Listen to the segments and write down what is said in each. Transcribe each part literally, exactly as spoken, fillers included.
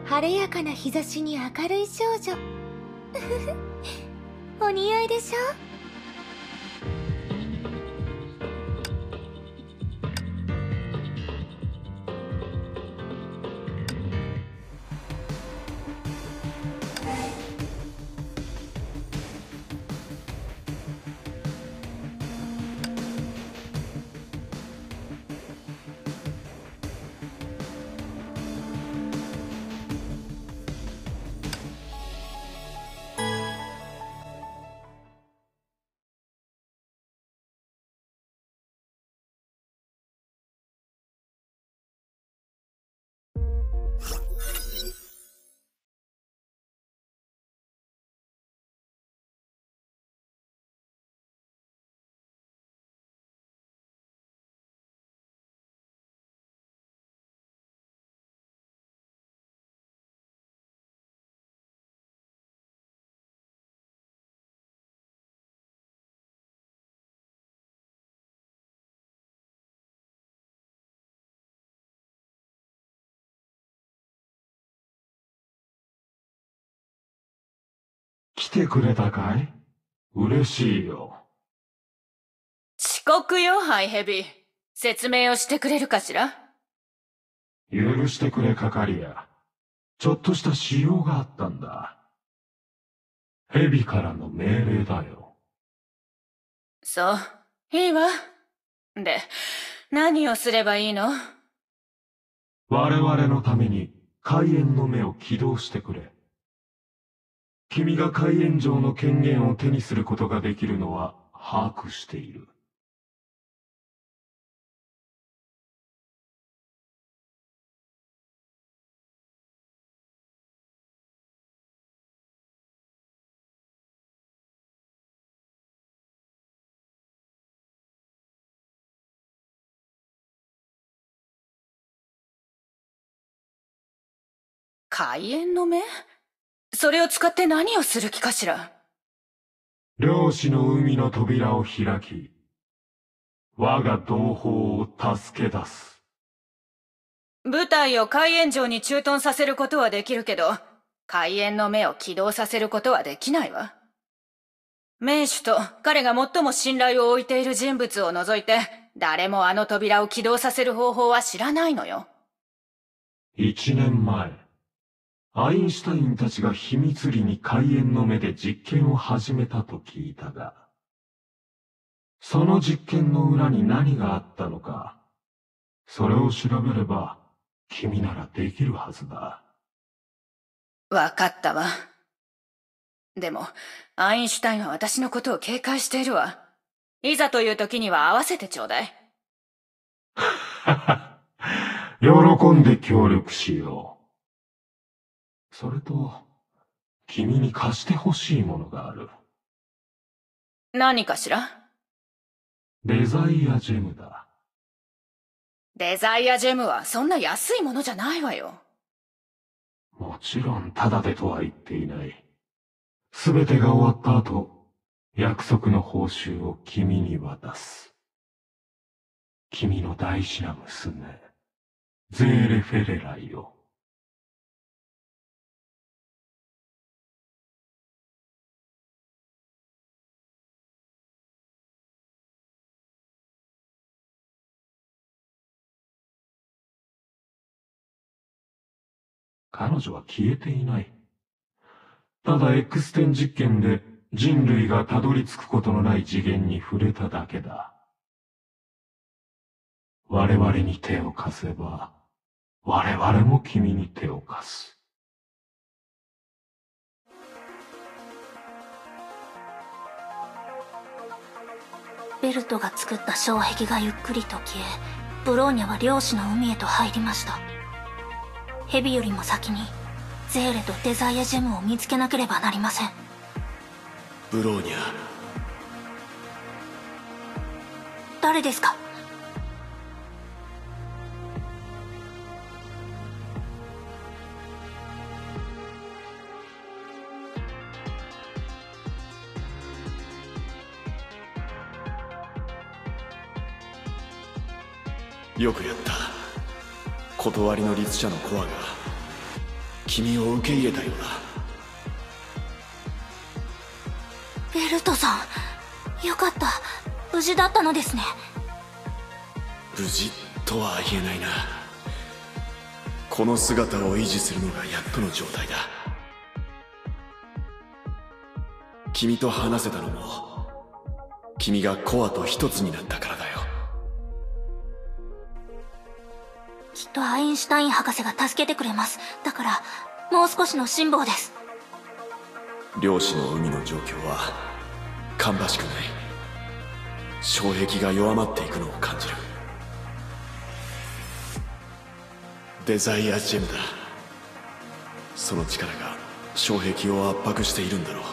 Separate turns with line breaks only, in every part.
晴れやかな日差しに明るい少女。お似合いでしょ。
来てくれたかい？嬉しいよ。
遅刻よ、ハイヘビ。説明をしてくれるかしら？
許してくれ、カカリア。ちょっとした仕様があったんだ。ヘビからの命令だよ。
そう、いいわ。で、何をすればいいの？
我々のために開演の目を起動してくれ。君が開演上の権限を手にすることができるのは把握している。
開演の目？それを使って何をする気かしら？
漁師の海の扉を開き、我が同胞を助け出す。
部隊を開演場に駐屯させることはできるけど、開演の目を起動させることはできないわ。名手と彼が最も信頼を置いている人物を除いて、誰もあの扉を起動させる方法は知らないのよ。
一年前、アインシュタインたちが秘密裏に開演の目で実験を始めたと聞いたが、その実験の裏に何があったのか、それを調べれば君ならできるはずだ。
わかったわ。でも、アインシュタインは私のことを警戒しているわ。いざという時には合わせてちょうだい。
喜んで協力しよう。それと、君に貸してほしいものがある。
何かしら？
デザイアジェムだ。
デザイアジェムはそんな安いものじゃないわよ。
もちろんタダでとは言っていない。すべてが終わった後、約束の報酬を君に渡す。君の大事な娘、ゼーレ・フェレラよ。彼女は消えていない。ただ X 点実験で人類がたどり着くことのない次元に触れただけだ。我々に手を貸せば、我々も君に手を貸す。
ベルトが作った障壁がゆっくりと消え、ブローニャは漁師の海へと入りました。ヘビよりも先にゼーレとデザイアジェムを見つけなければなりません。
ブローニャ。
誰ですか？
よくやった。断りの律者のコアが君を受け入れたようだ。
ベルトさん、よかった。無事だったのですね。
無事とは言えないな。この姿を維持するのがやっとの状態だ。君と話せたのも君がコアと一つになったからだよ。
きっとアインシュタイン博士が助けてくれます。だからもう少しの辛抱です。
漁師の海の状況は芳しくない。障壁が弱まっていくのを感じる。デザイアジェムだ。その力が障壁を圧迫しているんだろう。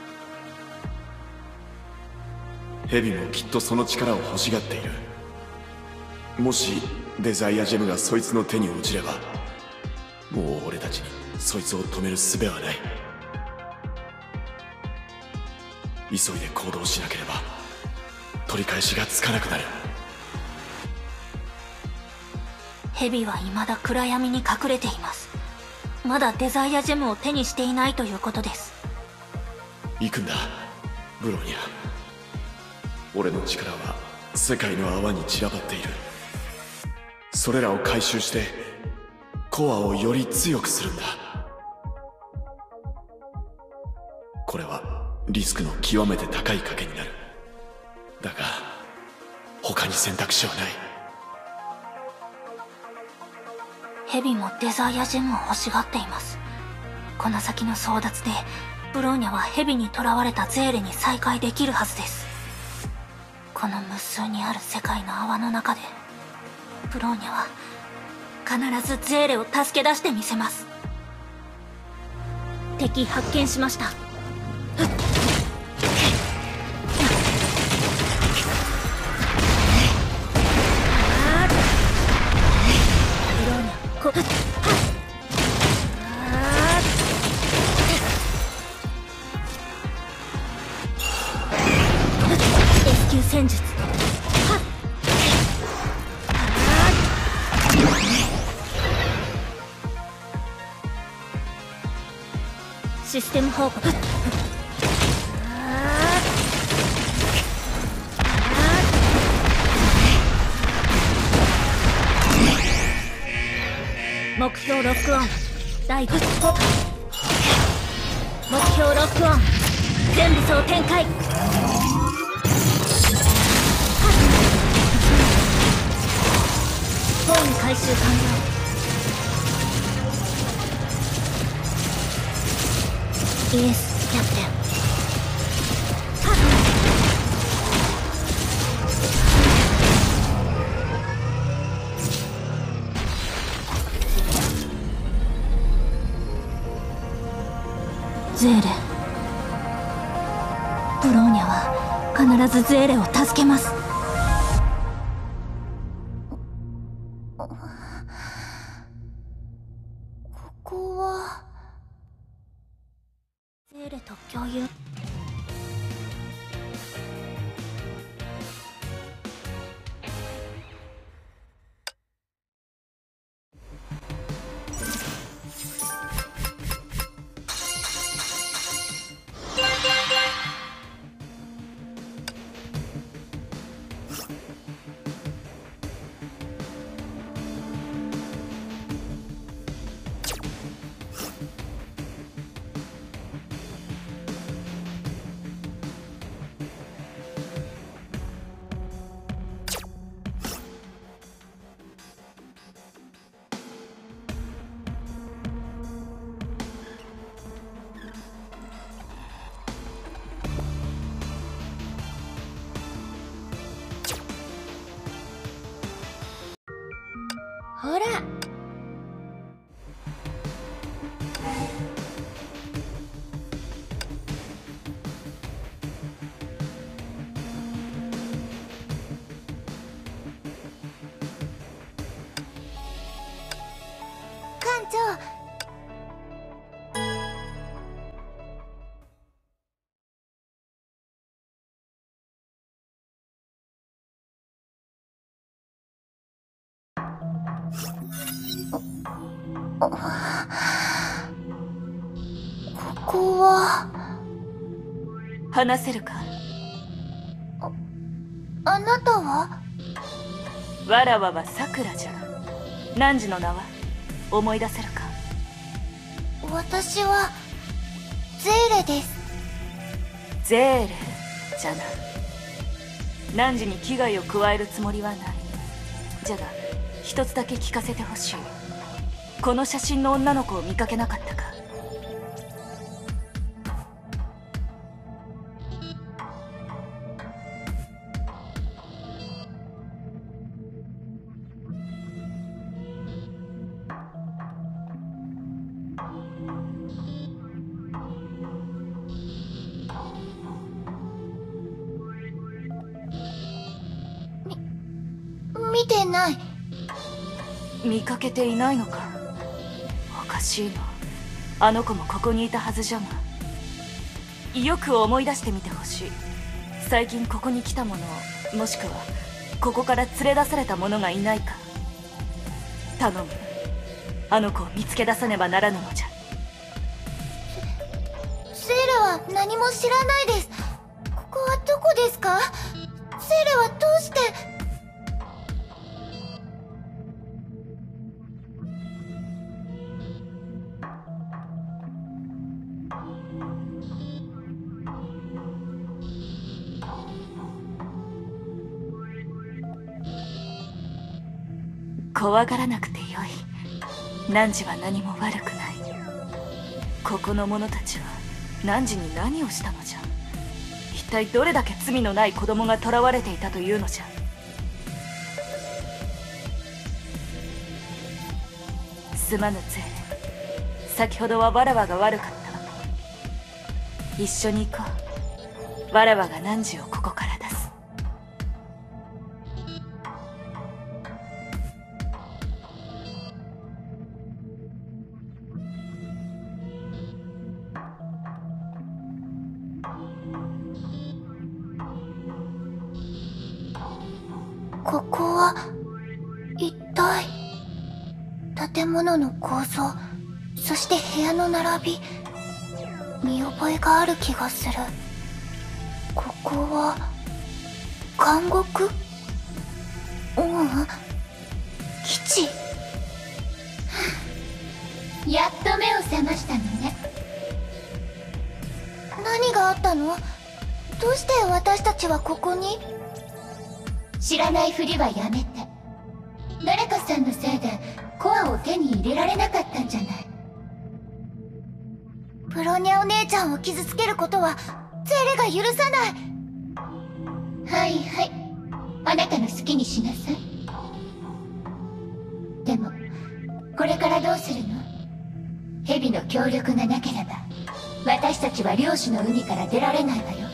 ヘビもきっとその力を欲しがっている。もしデザイアジェムがそいつの手に落ちれば、もう俺たちにそいつを止める術はない。急いで行動しなければ取り返しがつかなくなる。
ヘビは未だ暗闇に隠れています。まだデザイアジェムを手にしていないということです。
行くんだ、ブローニャ。俺の力は世界の泡に散らばっている。それらを回収してコアをより強くするんだ。これはリスクの極めて高い賭けになる。だが他に選択肢はない。
ヘビもデザイアジェムを欲しがっています。この先の争奪でブローニャはヘビに囚われたゼーレに再会できるはずです。この無数にある世界の泡の中でブローニャは必ずゼーレを助け出してみせます。敵発見しました。ブローニャ、こS 級戦術。システム報告。目標ロックオン。第五目標ロックオン。全武装展開。ホーム回収完了。イエス、キャプテン。ゼーレ。ブローニャは必ずゼーレを助けます。ここはゼーレと共有。
ほら、館長。あこは
話せるか？
あなたは？
わらわはさくらじゃ。汝の名は思い出せるか？
私はゼーレです。
ゼーレじゃな。汝に危害を加えるつもりはない。じゃが一つだけ聞かせてほしい。この写真の女の子を見かけなかったか？
見てない。
見かけていないのか？おかしいな。あの子もここにいたはずじゃが。よく思い出してみてほしい。最近ここに来た者、もしくはここから連れ出された者がいないか。頼む。あの子を見つけ出さねばならぬのじゃ。
ゼーレは何も知らないです。ここはどこですか？ゼーレはどうして？
怖がらなくてよい。汝は何も悪くない。ここの者たちは汝に何をしたのじゃ。一体どれだけ罪のない子供が囚われていたというのじゃ。すまぬゼーレ。先ほどはわらわが悪かった。一緒に行こう。わらわが汝をここから出す。
ここは一体？建物の構造、そして部屋の並び、見覚えがある気がする。ここは監獄？ううん、基地。やっと目を覚ましたのね。何があったの？どうして私たちはここに？知らないふりはやめて。誰かさんのせいでコアを手に入れられなかったんじゃない。ブロニャお姉ちゃんを傷つけることはゼーレが許さない。はいはい、あなたの好きにしなさい。でもこれからどうするの？ヘビの協力がなければ私たちは漁師の海から出られないわよ。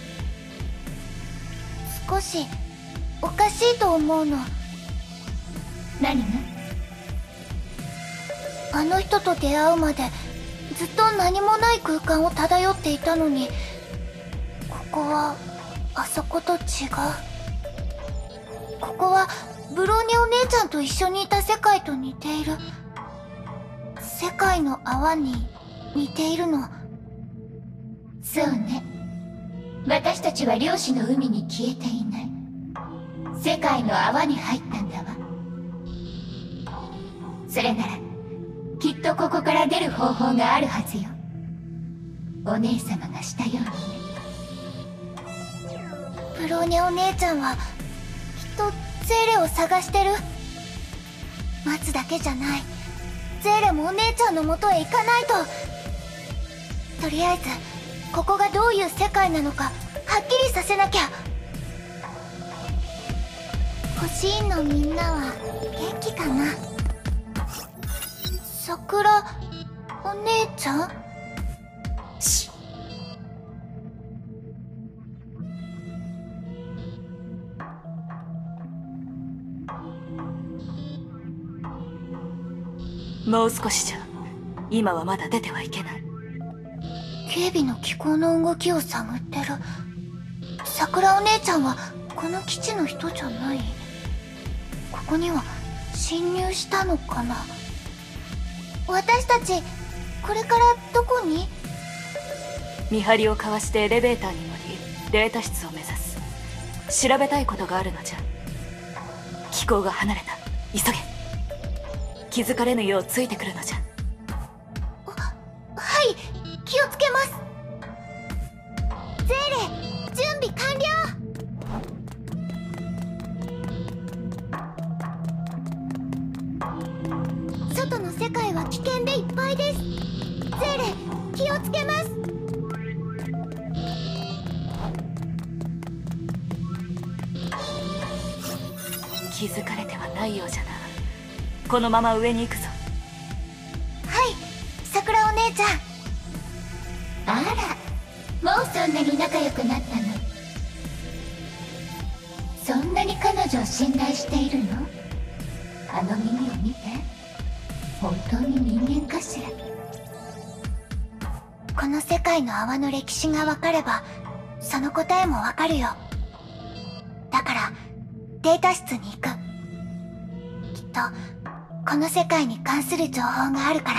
少しおかしいと思うの。何が？あの人と出会うまでずっと何もない空間を漂っていたのに、ここはあそこと違う。ここはブローニャお姉ちゃんと一緒にいた世界と似ている。世界の泡に似ているの。そうね。私たちは漁師の海に消えていない。世界の泡に入ったんだわ。それならきっとここから出る方法があるはずよ。お姉様がしたようにね。ブローニャお姉ちゃんはきっとゼーレを探してる。待つだけじゃない。ゼーレもお姉ちゃんの元へ行かないと。とりあえずここがどういう世界なのかはっきりさせなきゃ。欲しいのみんなは元気かな？桜お姉ちゃん？
しもう少しじゃ。今はまだ出てはいけない。
警備の機構の動きを探ってる。桜お姉ちゃんはこの基地の人じゃない？ここには侵入したのかな？私たちこれからどこに？
見張りをかわしてエレベーターに乗りデータ室を目指す。調べたいことがあるのじゃ。機構が離れた。急げ。気づかれぬようついてくるのじゃ。
はい、気をつけます。ゼーレ、準備完了。外の世界は危険でいっぱいです。ゼーレ、気をつけます。
気づかれてはないようじゃな。このまま上に行くぞ。
はい、桜お姉ちゃん。あら、もうそんなに仲良くなったの？そんなに彼女を信頼しているの？あの耳を見て。本当に人間かしら。この世界の泡の歴史がわかればその答えもわかるよ。だからデータ室に行く。きっとこの世界に関する情報があるから。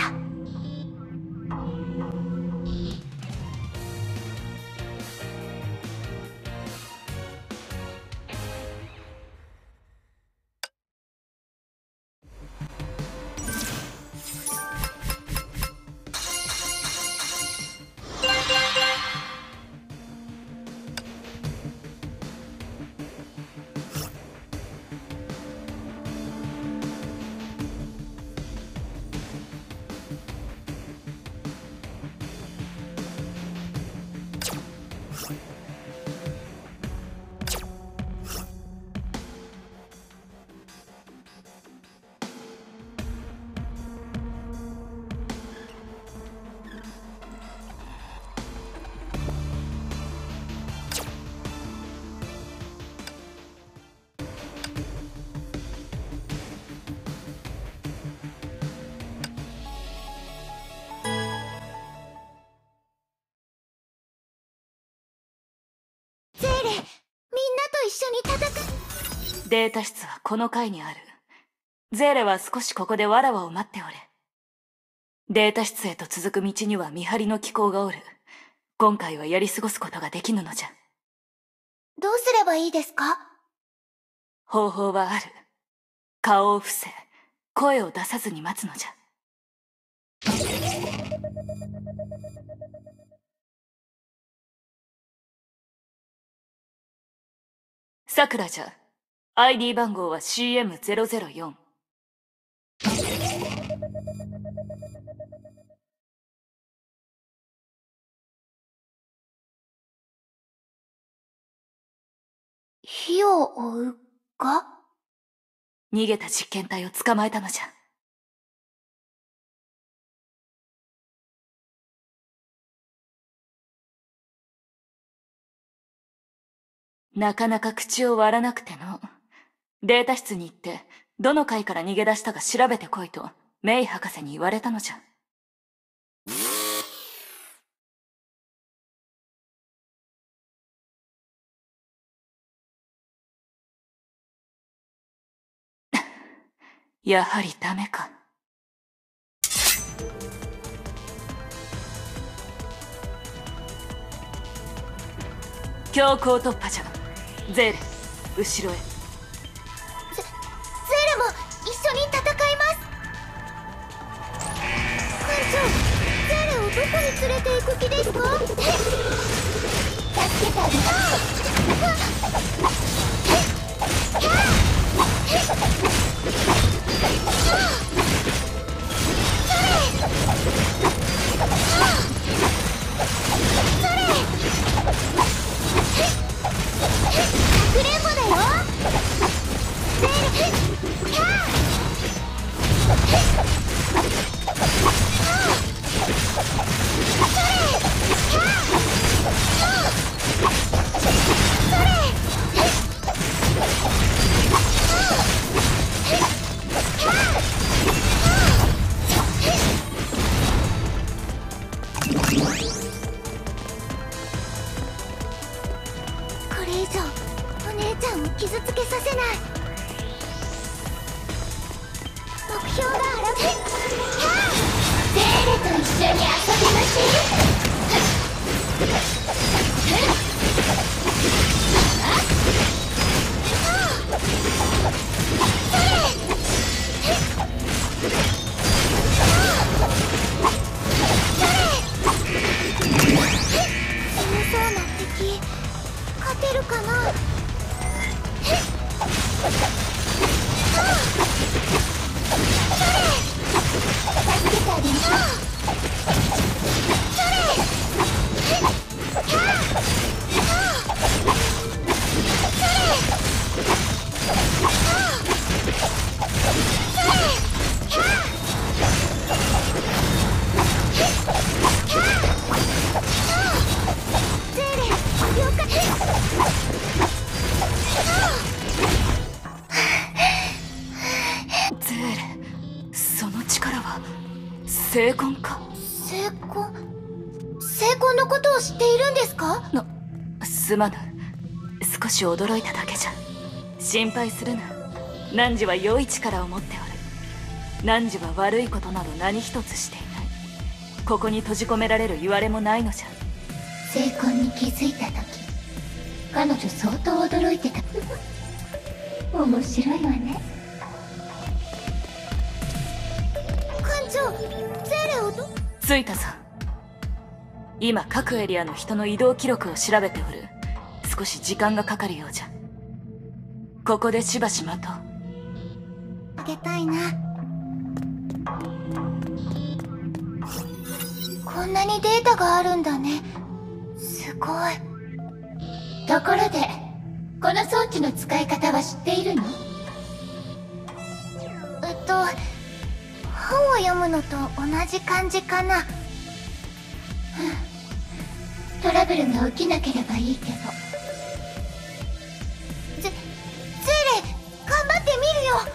一緒に戦う。
データ室はこの階にある。ゼーレは少しここでわらわを待っておれ。データ室へと続く道には見張りの機構がおる。今回はやり過ごすことができぬのじゃ。
どうすればいいですか？
方法はある。顔を伏せ、声を出さずに待つのじゃ。さくらじゃ。アイディー 番号は シーエムゼロゼロよん。
火を追うか？
逃げた実験体を捕まえたのじゃ。なかなか口を割らなくての。データ室に行って、どの階から逃げ出したか調べてこいと、メイ博士に言われたのじゃ。やはりダメか。強行突破じゃ。ゼーレ、後ろへ。ゼ、
ゼーレも一緒に戦います。艦長、ゼーレをどこに連れて行く気ですか？助けてあげますかくれんぼだよ。ゼーレ、キャー。これ以上お姉ちゃんを傷つけさせない。目標があらめ。ゼーレと一緒に遊びましょう。
成婚か？
成婚成婚のことを知っているんですか？
な、すまぬ。少し驚いただけじゃ。心配するな。汝は良い力を持っておる。汝は悪いことなど何一つしていない。ここに閉じ込められる言われもないのじゃ。
成婚に気づいた時、彼女相当驚いてた。面白いわね。艦長、ゼーレをど
着いたぞ。今各エリアの人の移動記録を調べておる。少し時間がかかるようじゃ。ここでしばし待とう。
あげたいな。こんなにデータがあるんだね。すごい。ところで、この装置の使い方は知っているの？えっと、本を読むのと同じ感じかな。トラブルが起きなければいいけど。ゼ、ゼーレ、頑張ってみるよ。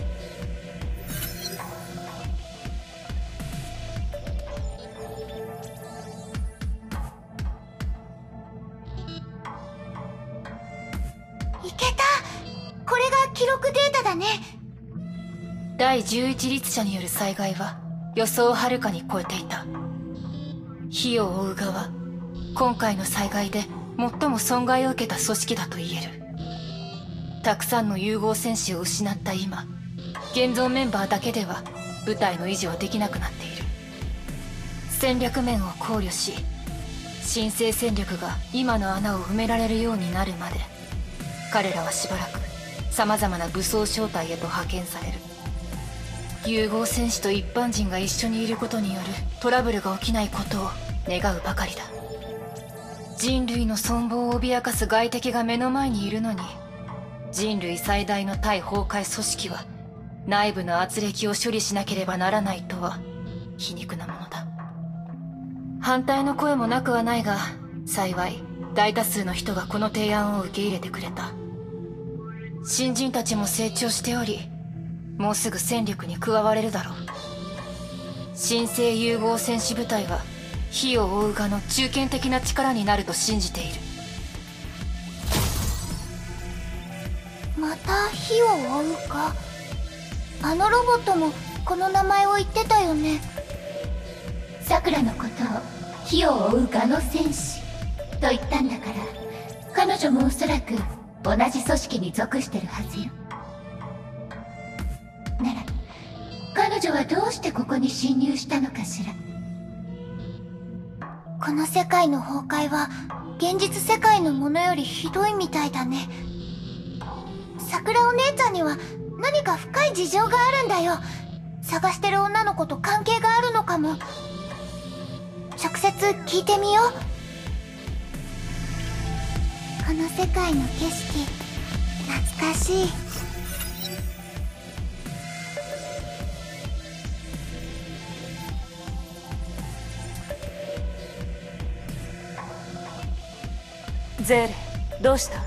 いけた。これが記録データだね。
だいじゅういち律者による災害は予想をはるかに超えていた。火を追う側、今回の災害で最も損害を受けた組織だと言える。たくさんの融合戦士を失った今、現存メンバーだけでは部隊の維持はできなくなっている。戦略面を考慮し、新生戦力が今の穴を埋められるようになるまで、彼らはしばらく様々な武装小隊へと派遣される。融合戦士と一般人が一緒にいることによるトラブルが起きないことを願うばかりだ。人類の存亡を脅かす外敵が目の前にいるのに、人類最大の対崩壊組織は内部の圧力を処理しなければならないとは皮肉なものだ。反対の声もなくはないが、幸い大多数の人がこの提案を受け入れてくれた。新人たちも成長しており、もうすぐ戦力に加われるだろう。新生融合戦士部隊は火を追う側の中堅的な力になると信じている。
また火を追うか。あのロボットもこの名前を言ってたよね。さくらのことを火を追う側の戦士と言ったんだから、彼女もおそらく同じ組織に属してるはずよ。なら彼女はどうしてここに侵入したのかしら。この世界の崩壊は現実世界のものよりひどいみたいだね。桜お姉ちゃんには何か深い事情があるんだよ。探してる女の子と関係があるのかも。直接聞いてみよう。この世界の景色懐かしい。
ゼーレ、どうした？
ううん。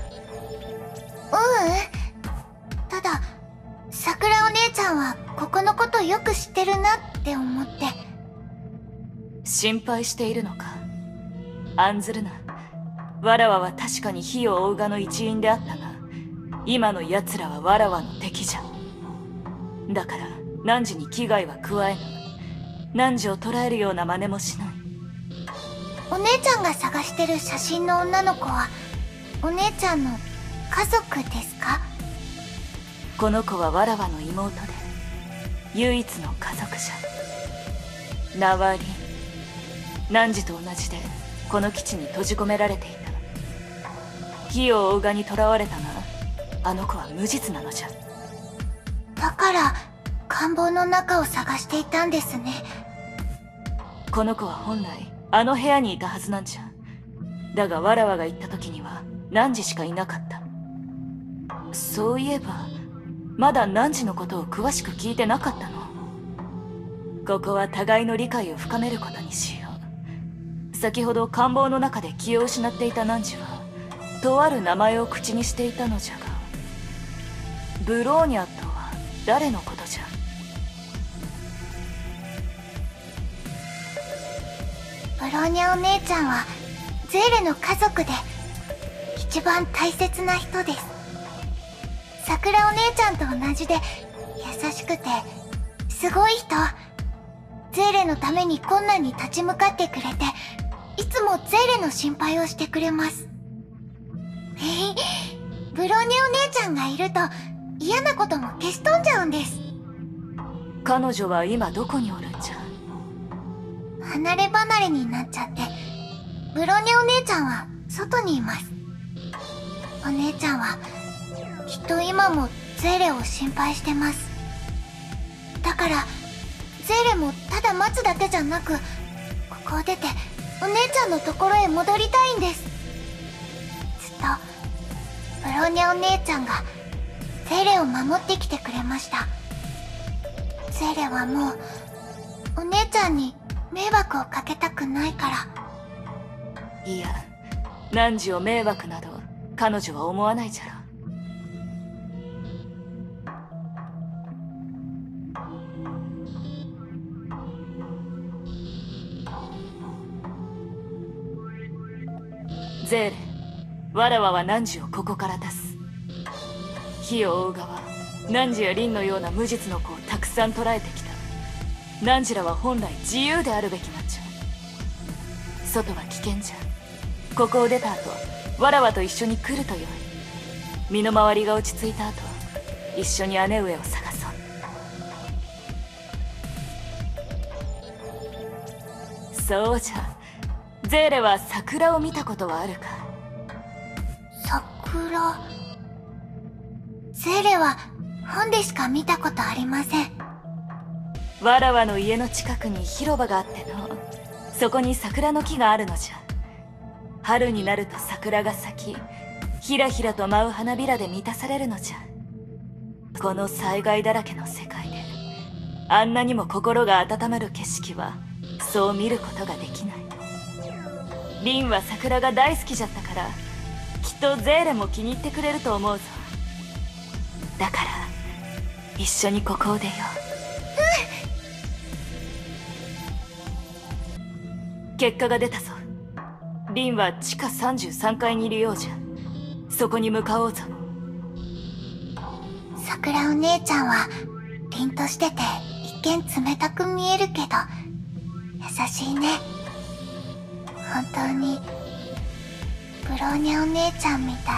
ただ、桜お姉ちゃんはここのことよく知ってるなって思って。
心配しているのか？案ずるな。わらわは確かに火を追う側の一員であったが、今の奴らはわらわの敵じゃ。だから、汝に危害は加えぬ。汝を捕らえるような真似もしない。
お姉ちゃんが探してる写真の女の子は、お姉ちゃんの家族ですか？
この子はわらわの妹で、唯一の家族じゃ。名はリン。汝と同じで、この基地に閉じ込められていた。火を追う側に囚われたが、あの子は無実なのじゃ。
だから、官房の中を探していたんですね。
この子は本来、あの部屋にいたはずなんじゃ。だがわらわが行った時には汝しかいなかった。そういえばまだ汝のことを詳しく聞いてなかったの。ここは互いの理解を深めることにしよう。先ほど官房の中で気を失っていた汝はとある名前を口にしていたのじゃが、ブローニャとは誰のことじゃ？
ブローニャお姉ちゃんはゼーレの家族で一番大切な人です。桜お姉ちゃんと同じで優しくてすごい人。ゼーレのために困難に立ち向かってくれて、いつもゼーレの心配をしてくれます。ブローニャお姉ちゃんがいると嫌なことも消し飛んじゃうんです。
彼女は今どこにおるんじゃ？
離れ離れになっちゃって、ブローニャお姉ちゃんは外にいます。お姉ちゃんはきっと今もゼーレを心配してます。だからゼーレもただ待つだけじゃなく、ここを出てお姉ちゃんのところへ戻りたいんです。ずっとブローニャお姉ちゃんがゼーレを守ってきてくれました。ゼーレはもうお姉ちゃんに迷惑をかけたくないから。
いや、汝を迷惑など彼女は思わないじゃろ。ゼーレ、わらわは汝をここから出す。火を追う側、汝や凛のような無実の子をたくさん捕らえてきた。汝らは本来自由であるべきなんじゃ。外は危険じゃ。ここを出た後、わらわと一緒に来るとよい。身の回りが落ち着いた後、一緒に姉上を探そう。そうじゃ。ゼーレは桜を見たことはあるか？
桜。ゼーレは本でしか見たことありません。
わらわの家の近くに広場があっての、そこに桜の木があるのじゃ。春になると桜が咲き、ひらひらと舞う花びらで満たされるのじゃ。この災害だらけの世界で、あんなにも心が温まる景色はそう見ることができない。リンは桜が大好きじゃったから、きっとゼーレも気に入ってくれると思うぞ。だから一緒にここを出よう。うん。結果が出たぞ。リンは地下さんじゅうさんかいにいるようじゃ。そこに向かおうぞ。
桜お姉ちゃんは凛としてて一見冷たく見えるけど優しいね。本当にブローニャお姉ちゃんみたい。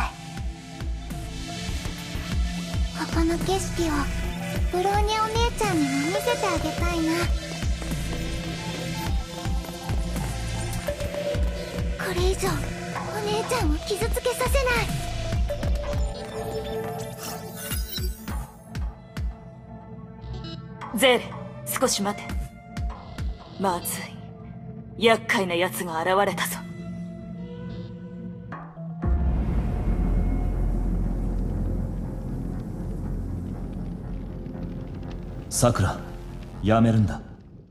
ここの景色をブローニャお姉ちゃんにも見せてあげたいな。これ以上お姉ちゃんを傷つけさせない。
ゼーレ、少し待て。まずい。厄介な奴が現れたぞ。
さくら、やめるんだ。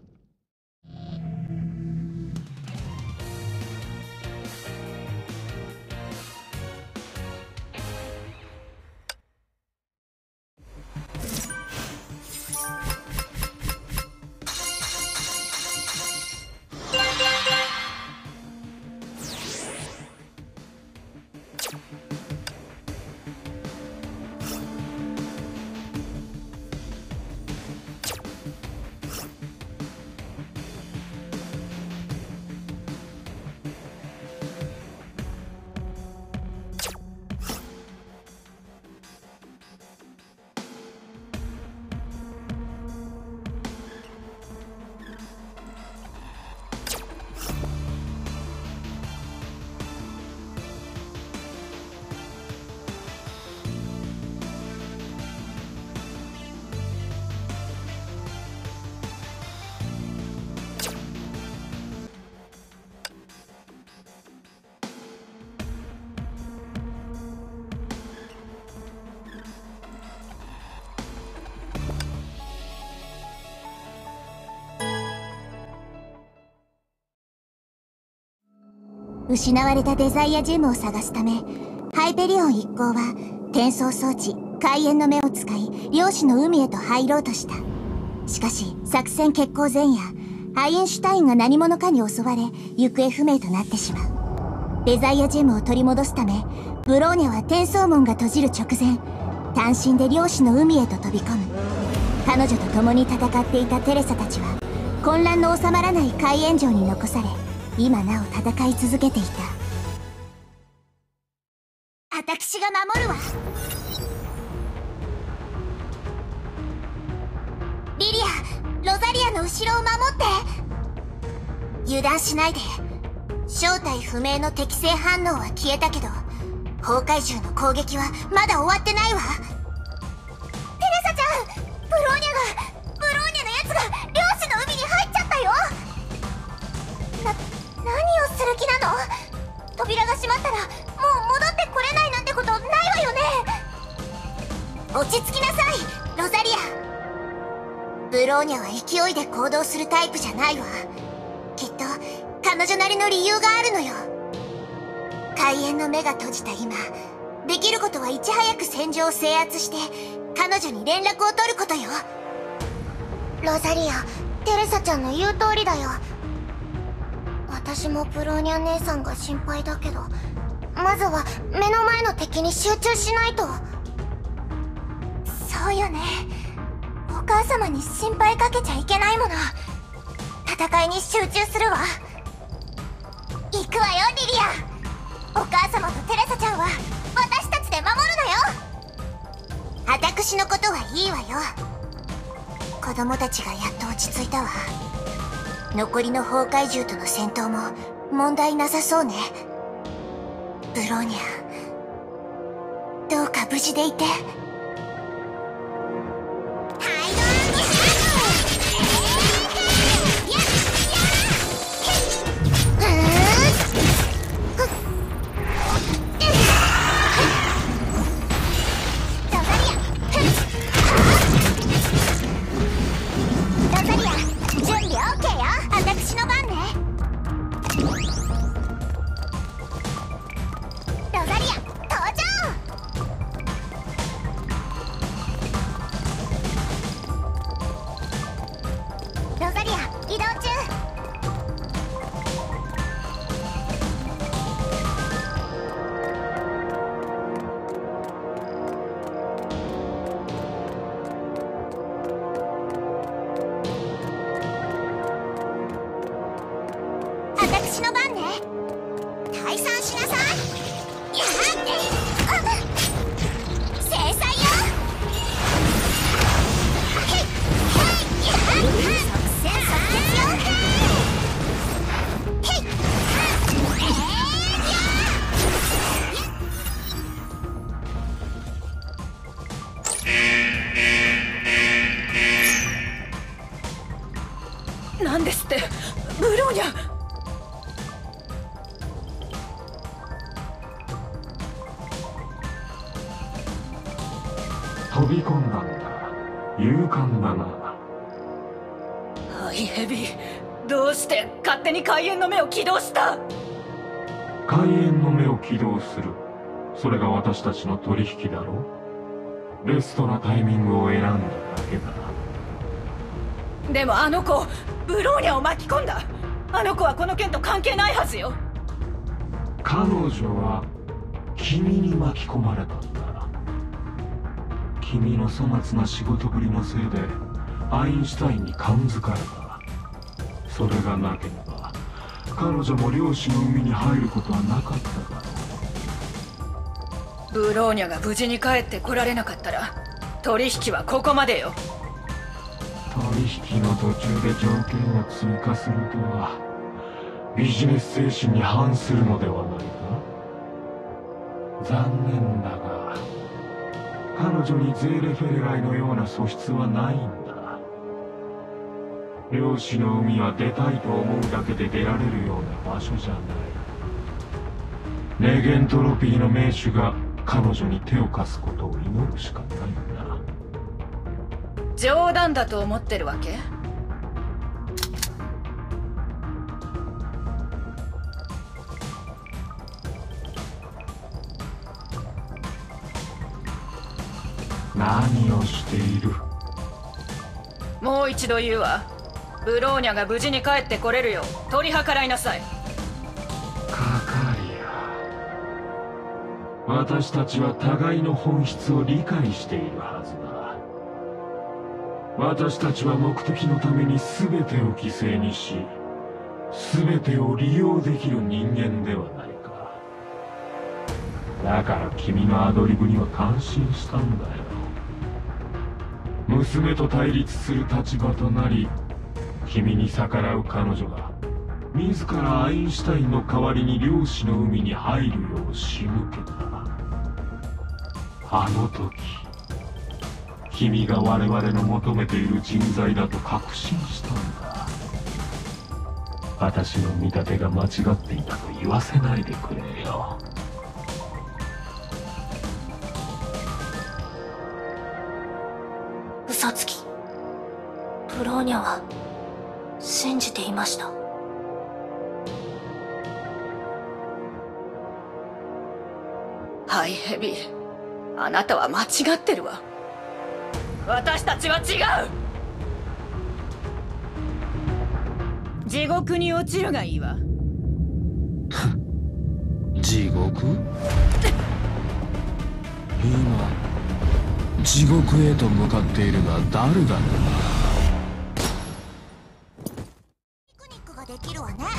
失われたデザイアジェムを探すため、ハイペリオン一行は転送装置開眼の目を使い、漁師の海へと入ろうとした。しかし作戦決行前夜、 アインシュタインが何者かに襲われ行方不明となってしまう。デザイアジェムを取り戻すため、ブローニャは転送門が閉じる直前、単身で漁師の海へと飛び込む。彼女と共に戦っていたテレサたちは混乱の収まらない海援城に残され、今なお戦い続けていた。私が守るわ。リリア、ロザリアの後ろを守って。油断しないで。正体不明の適正反応は消えたけど、崩壊獣の攻撃はまだ終わってないわ。テレサちゃん、ブローニャがブローニャのやつが漁師の海に入っちゃったよ。な、何をする気なの？扉が閉まったらもう戻ってこれないなんてことないわよね。落ち着きなさい、ロザリア。ブローニャは勢いで行動するタイプじゃないわ。きっと彼女なりの理由があるのよ。開園の目が閉じた今、できることはいち早く戦場を制圧して彼女に連絡を取ることよ。
ロザリア、テレサちゃんの言う通りだよ。私もブローニャ姉さんが心配だけど、まずは目の前の敵に集中しないと。そうよね。お母様に心配かけちゃいけないもの。戦いに集中するわ。行くわよ、リリア。お母様とテレサちゃんは私たちで守るのよ。私のことはいいわよ。子供たちがやっと落ち着いたわ。残りの崩壊獣との戦闘も問題なさそうね。ブローニャ、どうか無事でいて。私の番ね。退散しなさい。やって制裁よ。作戦即決よ。
なんですって、ブローニャ。
飛び込んだんだ。勇敢だな。
ハイヘビー、どうして勝手に開園の目を起動した？
開園の目を起動する、それが私たちの取引だろう。ベストなタイミングを選んだだけだ。
でもあの子、ブローニャを巻き込んだ。あの子はこの件と関係ないはずよ。
彼女は君に巻き込まれたんだ。君の粗末な仕事ぶりのせいでアインシュタインに感づかれた。それがなければ彼女も漁師の海に入ることはなかっただろ
う。ブローニャが無事に帰ってこられなかったら取引はここまでよ。
取引の途中で条件を追加するとはビジネス精神に反するのではないか。残念だが彼女にゼーレ・フェレライのような素質はないんだ。漁師の海は出たいと思うだけで出られるような場所じゃない。ネゲントロピーの名手が彼女に手を貸すことを祈るしかないんだ。
冗談だと思ってるわけ？
何をしている？
もう一度言うわ。 ブローニャが無事に帰ってこれるよう取り計らいなさい。
カカリア、私たちは互いの本質を理解しているはずだ。私たちは目的のために全てを犠牲にし、全てを利用できる人間ではないか。だから君のアドリブには感心したんだよ。娘と対立する立場となり、君に逆らう彼女が自らアインシュタインの代わりに漁師の海に入るよう仕向けた。あの時君が我々の求めている人材だと確信したんだ。私の見立てが間違っていたと言わせないでくれよ。
嘘つき。ブローニャは信じていました。
ハイヘビー、あなたは間違ってるわ。私たちは違う。地獄に落ちるがいいわ。
地獄？今地獄へと向かっているが誰だろう。
ピクニックができるわね。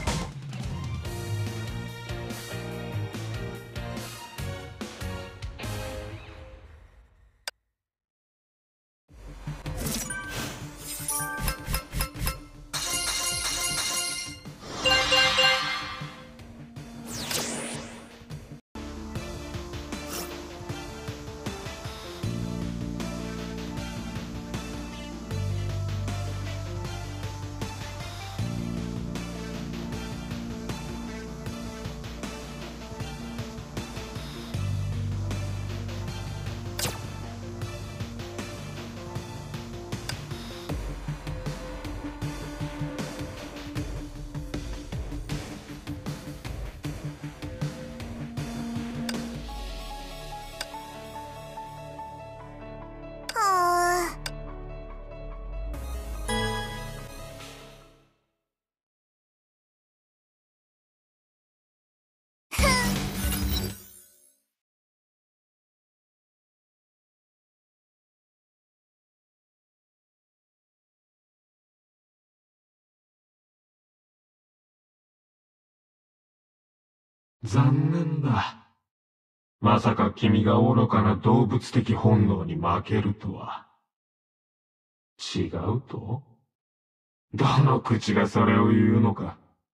残念だ。まさか君が愚かな動物的本能に負けるとは。違うと？どの口がそれを言うのか。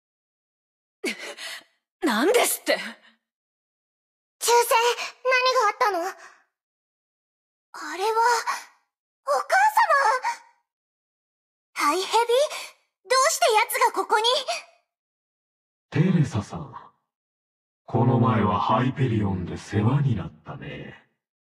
何ですって？
忠誠、何があったの？あれは、お母様。ハイヘビ？どうして奴がここに？
テレサさん。この前はハイペリオンで世話になったね。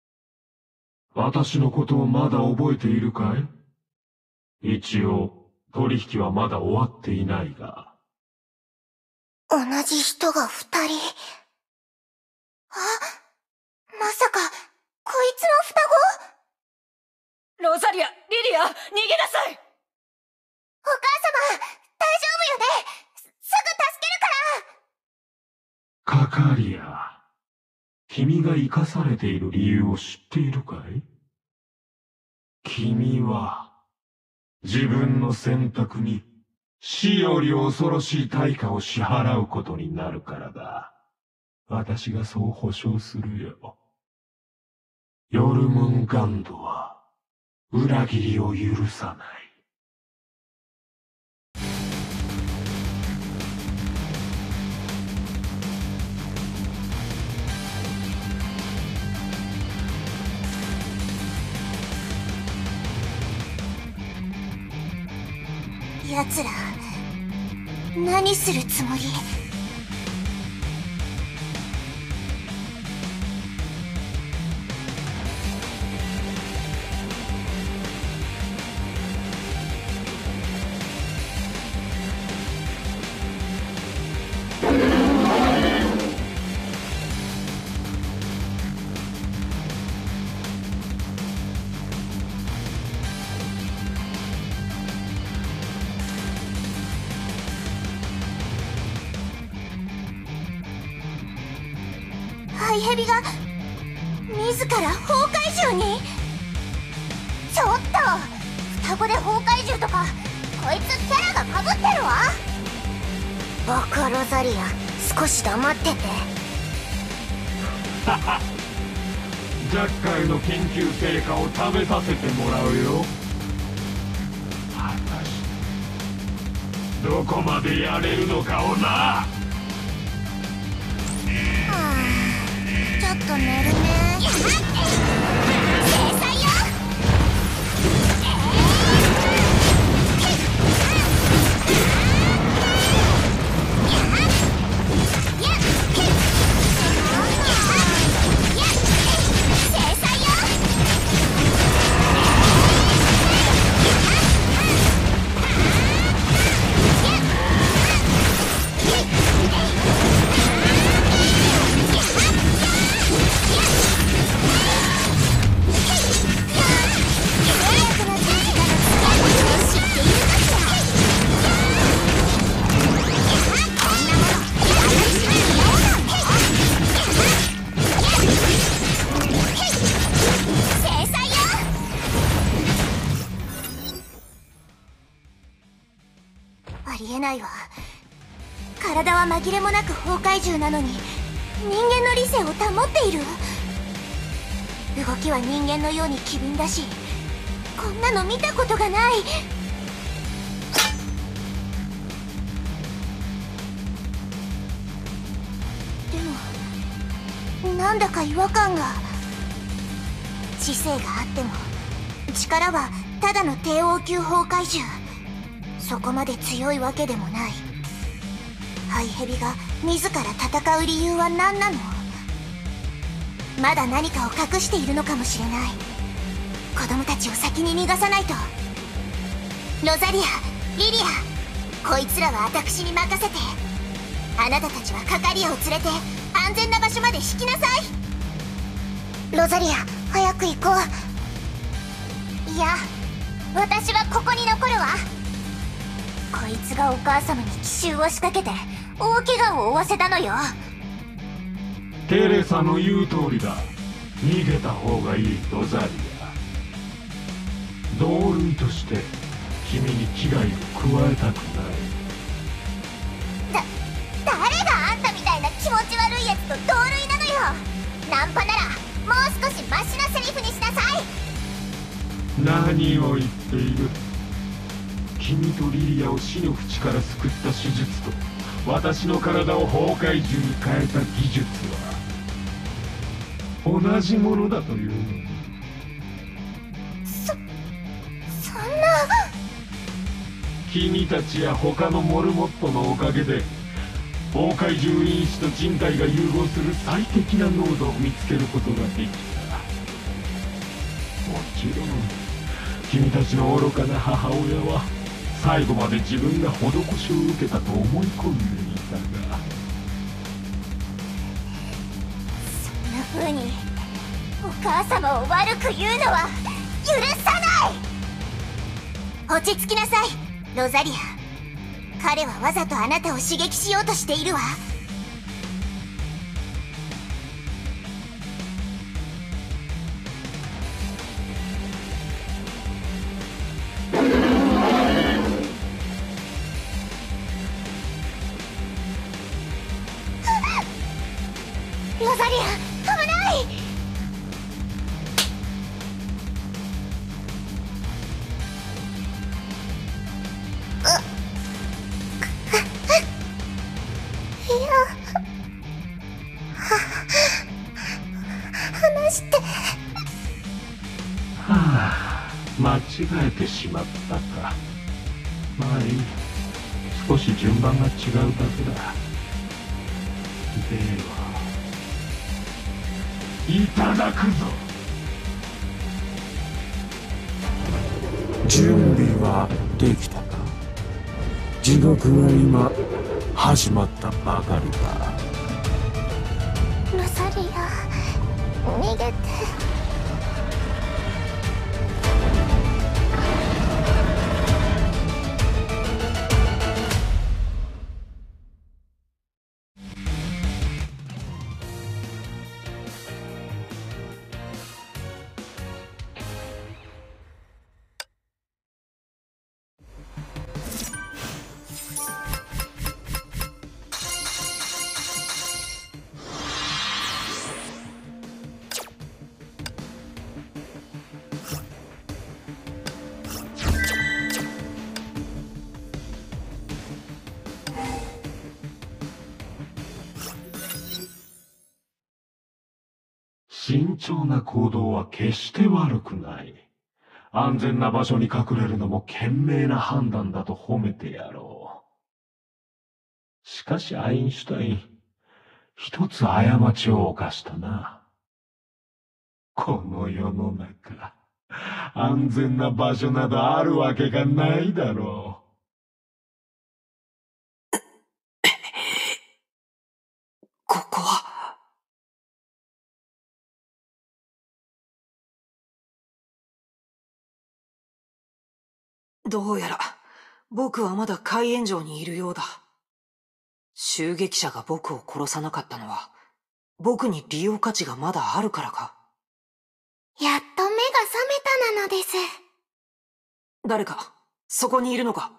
私のことをまだ覚えているかい？一応、取引はまだ終わっていないが。
同じ人が二人。あ、まさか、こいつの双子？
ロザリア、リリア、逃げなさい！
お母様、大丈夫よね？すぐ助けるから！
カカリア、君が生かされている理由を知っているかい？君は、自分の選択に死より恐ろしい対価を支払うことになるからだ。私がそう保証するよ。ヨルムンガンドは、裏切りを許さない。
奴ら、何するつもり？ イヘビが自ら崩壊獣に。ちょっと双子で崩壊獣とかこいつキャラがかぶってるわ。バカロザリア、少し黙ってて。
ジャッカイの研究成果を食べさせてもらうよ。果たしてどこまでやれるのかをな。
はあ、ちょっと寝るね。制裁よ。ありえないわ。体は紛れもなく崩壊獣なのに人間の理性を保っている。動きは人間のように機敏だし、こんなの見たことがない。でもなんだか違和感が。知性があっても力はただの低王級崩壊獣。そこまで強いわけでもない。ハイヘビが自ら戦う理由は何なの？まだ何かを隠しているのかもしれない。子供たちを先に逃がさないと。ロザリア、リリア、こいつらは私に任せて。あなたたちはカカリアを連れて安全な場所まで引きなさい。ロザリア、早く行こう。いや、私はここに残るわ。こいつがお母様に奇襲を仕掛けて大怪我を負わせたのよ。
テレサの言う通りだ。逃げた方がいい、ロザリア。同類として君に危害を加えたくない。
だ、誰があんたみたいな気持ち悪いやつと同類なのよ。ナンパならもう少しマシなセリフにしなさい。
何を言っている。君とリリアを死の淵から救った手術と私の体を崩壊獣に変えた技術は同じものだというのに。
そ、そんな。
君たちや他のモルモットのおかげで崩壊獣因子と人体が融合する最適な濃度を見つけることができた。もちろん君たちの愚かな母親は最後まで自分が施しを受けたと思い込んでいたが、
そんな風にお母様を悪く言うのは許さない。落ち着きなさい、ロザリア。彼はわざとあなたを刺激しようとしているわ。ロザリア、危ない。いや、話して。
はあ、間違えてしまったか。まあいい、少し順番が違うだけだ。ではいただくぞ。
準備はできたか。地獄は今始まったばかりだ。
ロザリア、逃げて。
慎重な行動は決して悪くない。安全な場所に隠れるのも賢明な判断だと褒めてやろう。しかしアインシュタイン、一つ過ちを犯したな。この世の中、安全な場所などあるわけがないだろ
う。ここは。どうやら、僕はまだ海援城にいるようだ。襲撃者が僕を殺さなかったのは、僕に利用価値がまだあるからか。
やっと目が覚めたなのです。
誰か、そこにいるのか。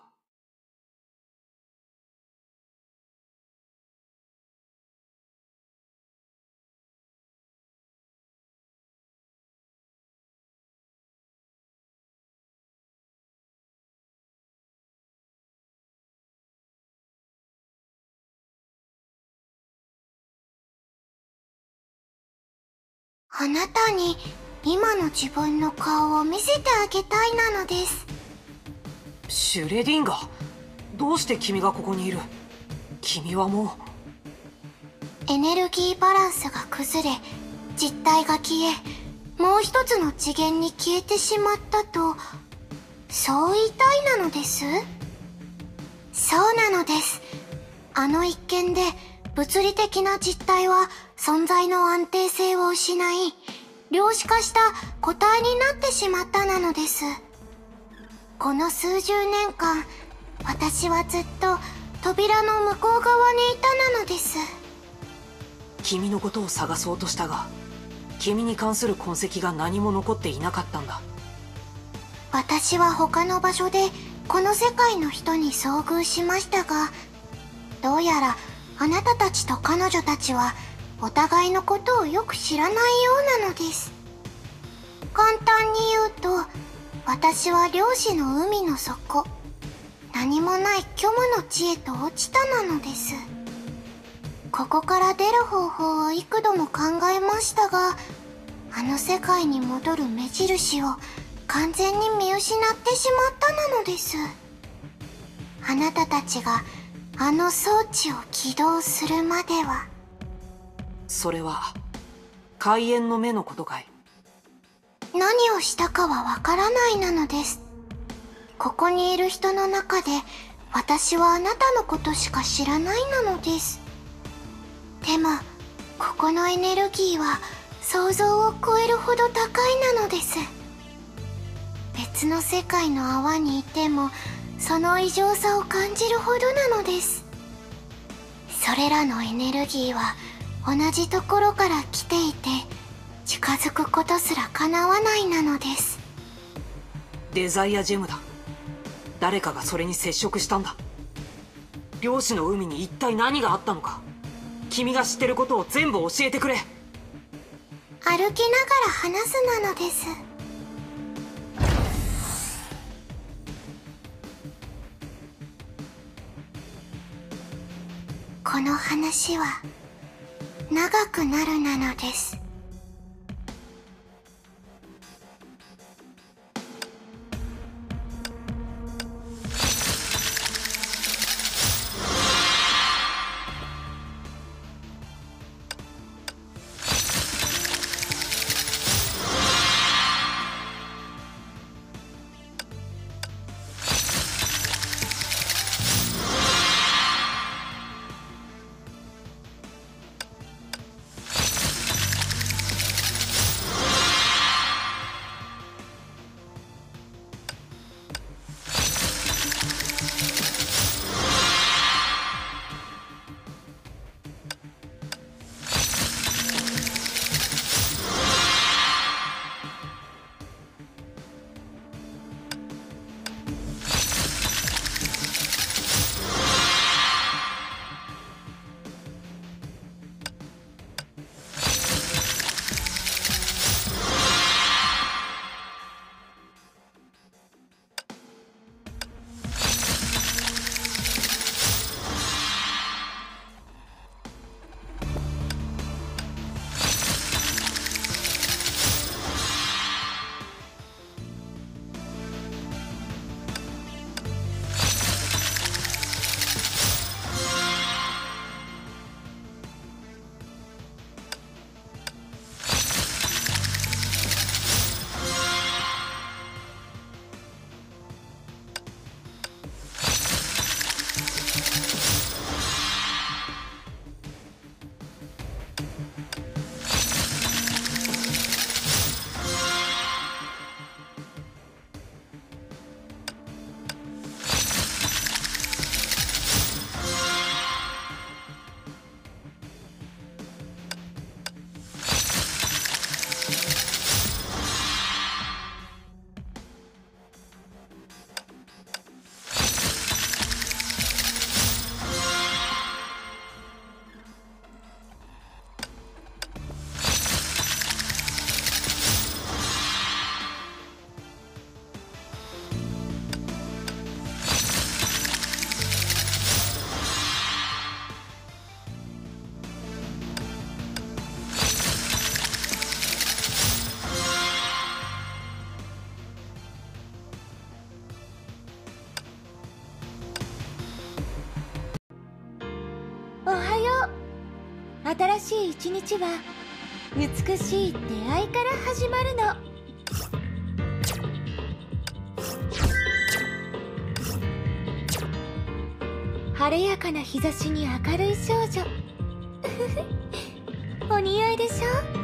あなたに今の自分の顔を見せてあげたいなのです。
シュレディンガー、どうして君がここにいる？君はも
うエネルギーバランスが崩れ、実体が消え、もう一つの次元に消えてしまったと、そう言いたいなのです。そうなのです。あの一件で物理的な実体は存在の安定性を失い、量子化した個体になってしまったなのです。この数十年間、私はずっと扉の向こう側にいたなのです。
君のことを探そうとしたが、君に関する痕跡が何も残っていなかったんだ。
私は他の場所でこの世界の人に遭遇しましたが、どうやらあなたたちと彼女たちはお互いのことをよく知らないようなのです。簡単に言うと、私は漁師の海の底、何もない虚無の地へと落ちたなのです。ここから出る方法を幾度も考えましたが、あの世界に戻る目印を完全に見失ってしまったなのです。あなたたちがあの装置を起動するまでは。
それは開眼の目のことかい？
何をしたかはわからないなのです。ここにいる人の中で私はあなたのことしか知らないなのです。でもここのエネルギーは想像を超えるほど高いなのです。別の世界の泡にいてもその異常さを感じるほどなのです。それらのエネルギーは同じところから来ていて、近づくことすら叶わないなのです。
デザイアジェムだ。誰かがそれに接触したんだ。漁師の海に一体何があったのか、君が知ってることを全部教えてくれ。
歩きながら話すなのです。この話は長くなるなのです。
新しい一日は美しい出会いから始まるの。晴れやかな日差しに明るい少女お似合いでしょ。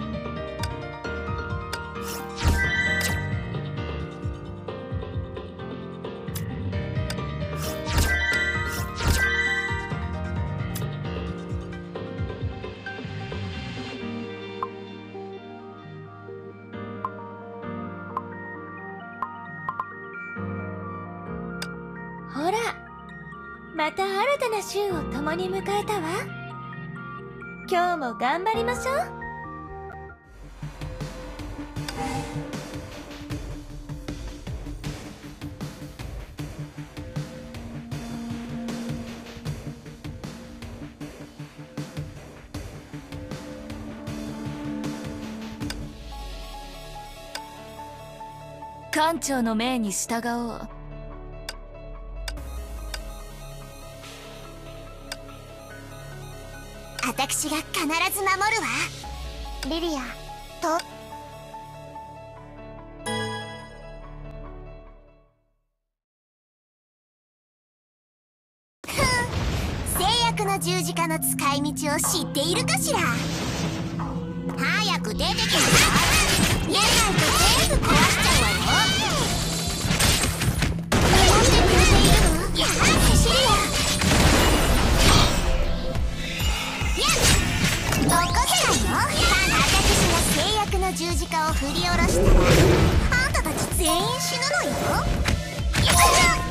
ほら、また新たな週を共に迎えたわ。今日も頑張りましょう。
艦長の命に従おう。
私が必ず守るわ。リリアと制約の十字架の使い道を知っているかしら。早く出てきなさい。やらないと全部壊しちゃうわよ。守ってくれているの？やはシリア。起こせないの？私が制約の十字架を振り下ろしたらあんたたち全員死ぬのよ。やっ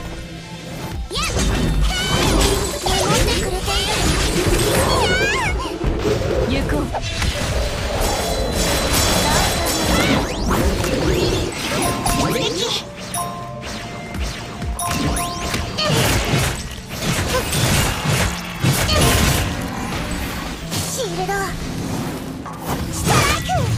守ってくれているの？
行こう。
シールドストライク。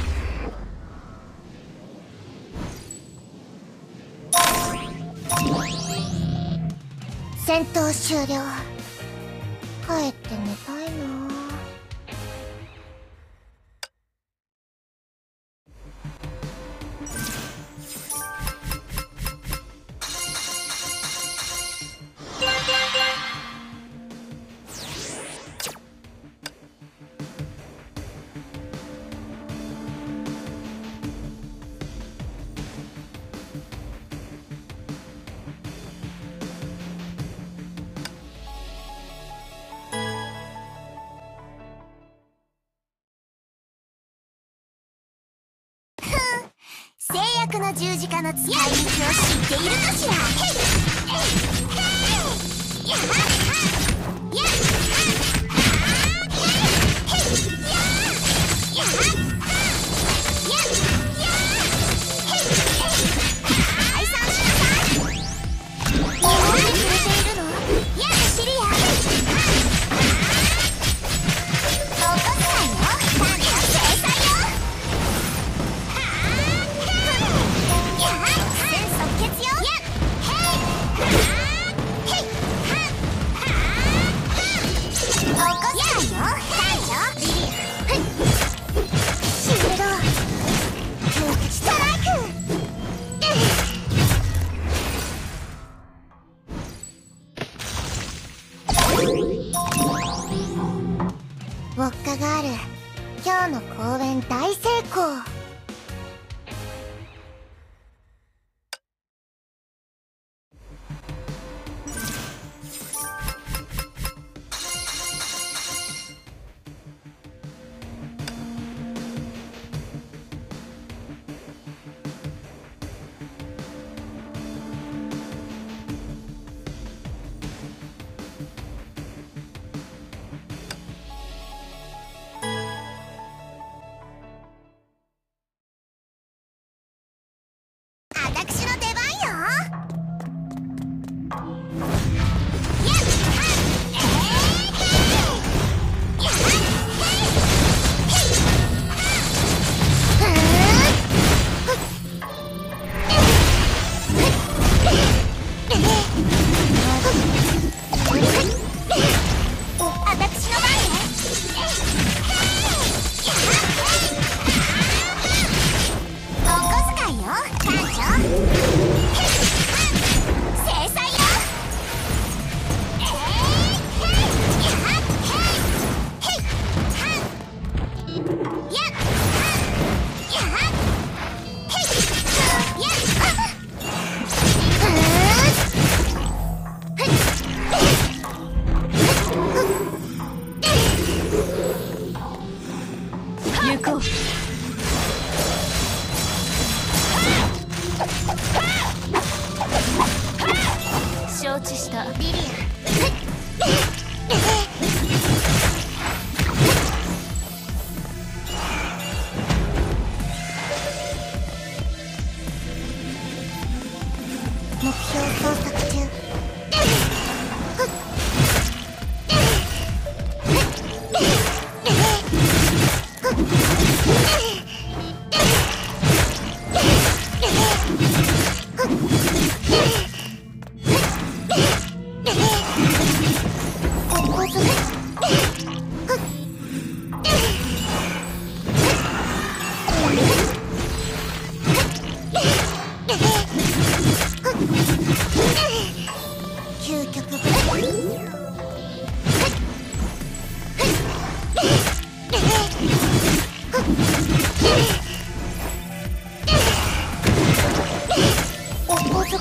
戦闘終了。帰って寝たいな。制約の十字架の使い道を知っているかしら。ウォッカガール、今日の公演大成功。 究極ぶお小遣い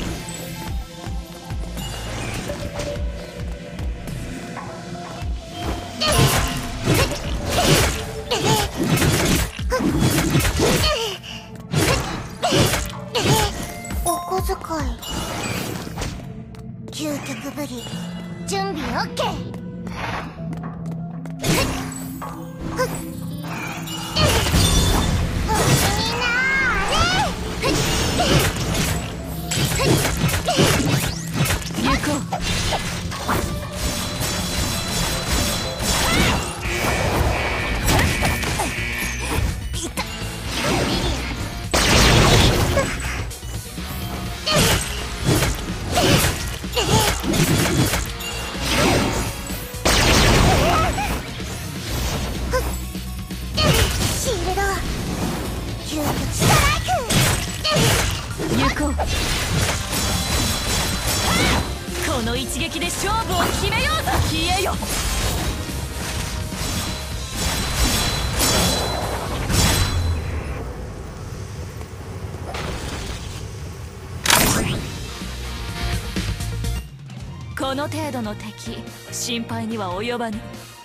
お小遣い究極ぶり準備オッケー。
この一撃で勝負を決めようぞ。消えよ。この程度の敵、心配には及ばぬ。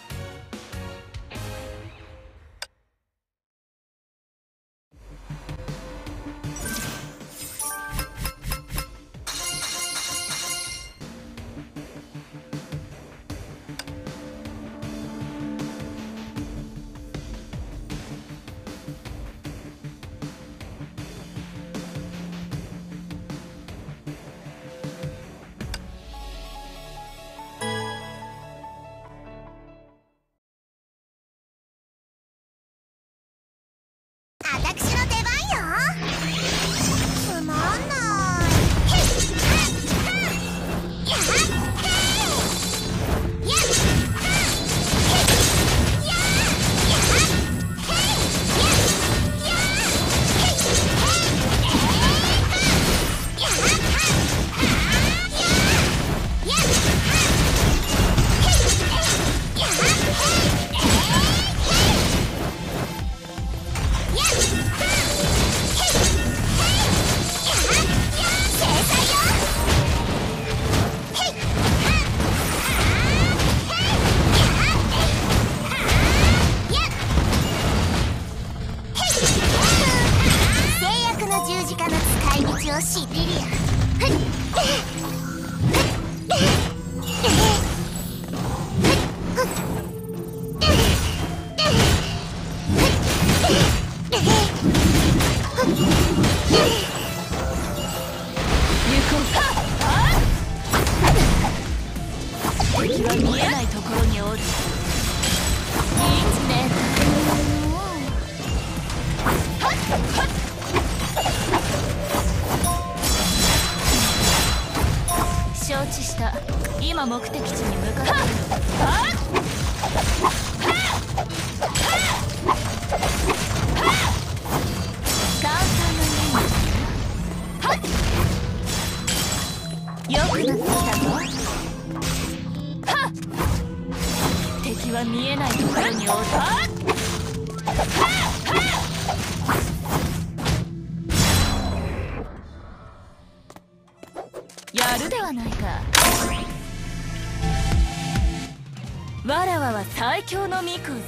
私の出番よ。つまんないやっシビリア
敵は見えないところにおる。いいね。承知した。今目的地に向かって。簡単な任務。よくなってきたぞ。敵は見えないところにおる。やるではないか。わらわは最強の巫女ぞ。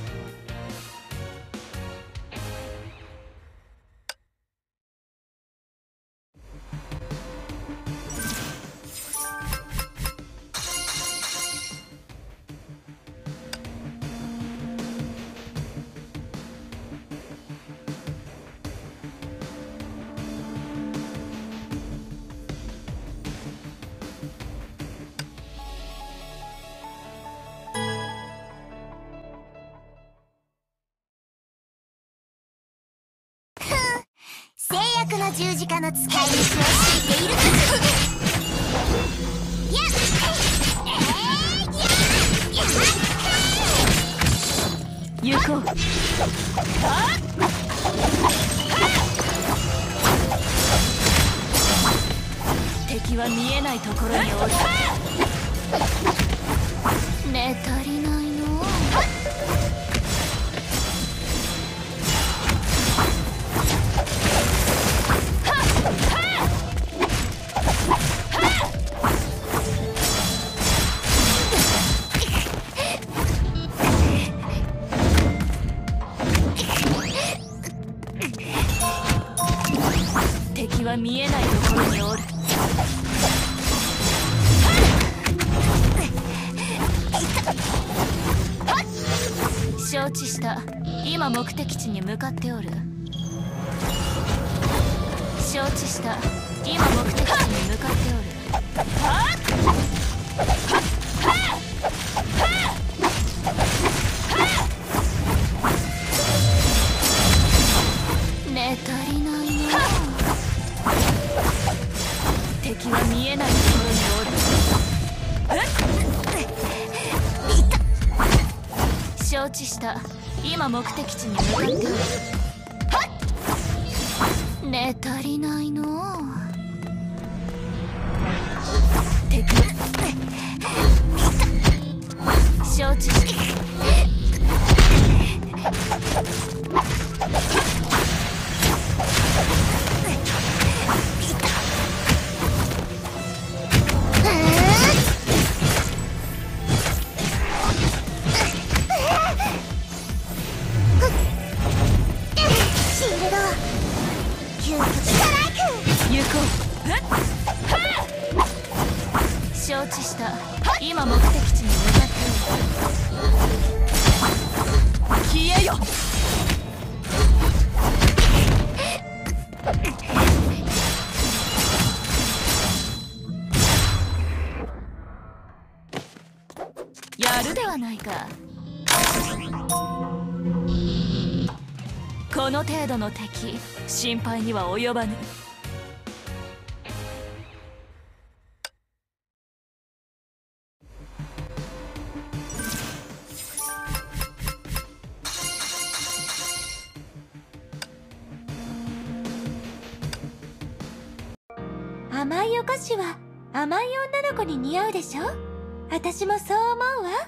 制約の十字架の使い道を知っているはず。やっえーやっ
行こう。敵は見えないところにおる。
ねえ足りないの。
敵は見えないところにおる。承知した。今目的地に向かっておる。承知した。今目的地に向かっておる。
ねえ足りないの。
敵は見えないところにおる。承知した。今目的地に向かっておる。
ねえ足りないの。
敵承知した。行こう。承知した。今目的地に向かっておる。消えよ。やるではないか。この程度の敵、心配には及ばぬ。
甘いお菓子は甘い女の子に似合うでしょ。私もそう思うわ。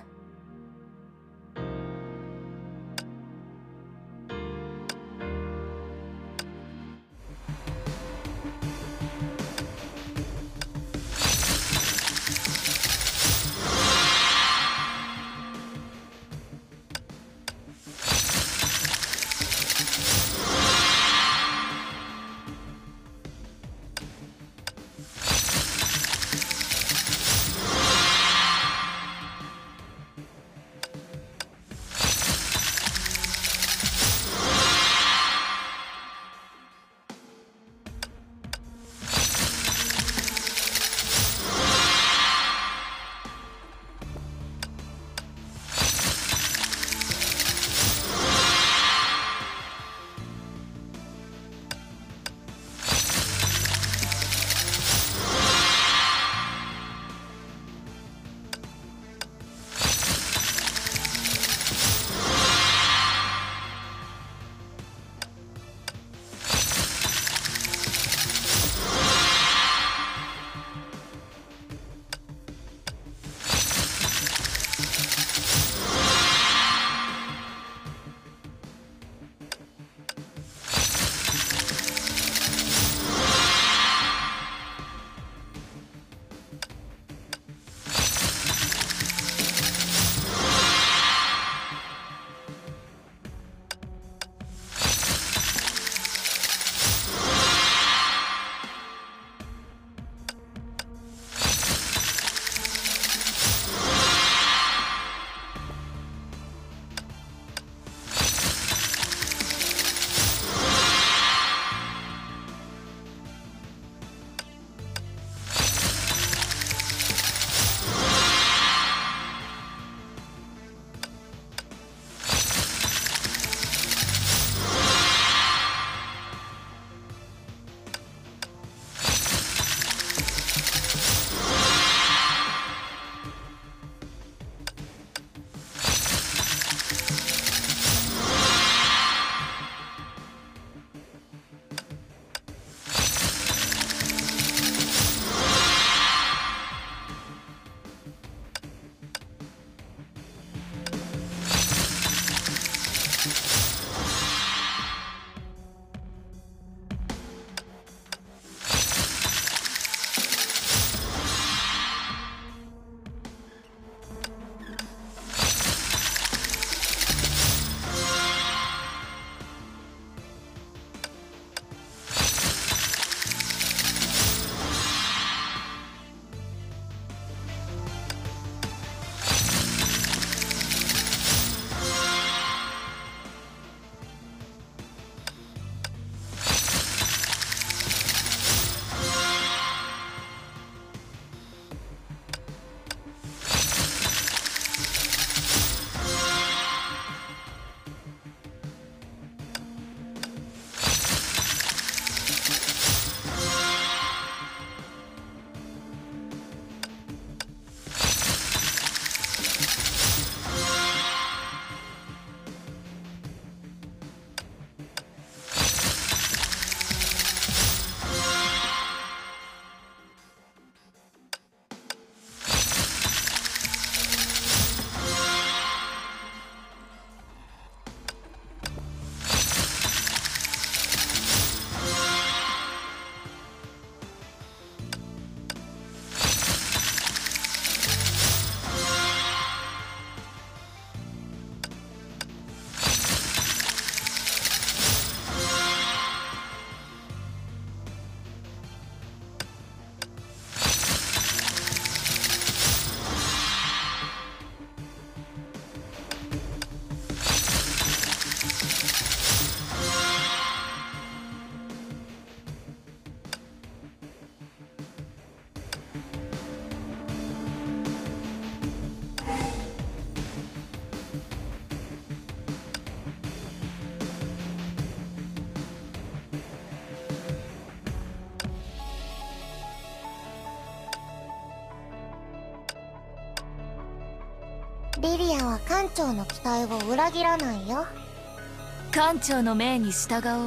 リリアは艦長の期待を裏切らないよ。
艦長の命に従おう。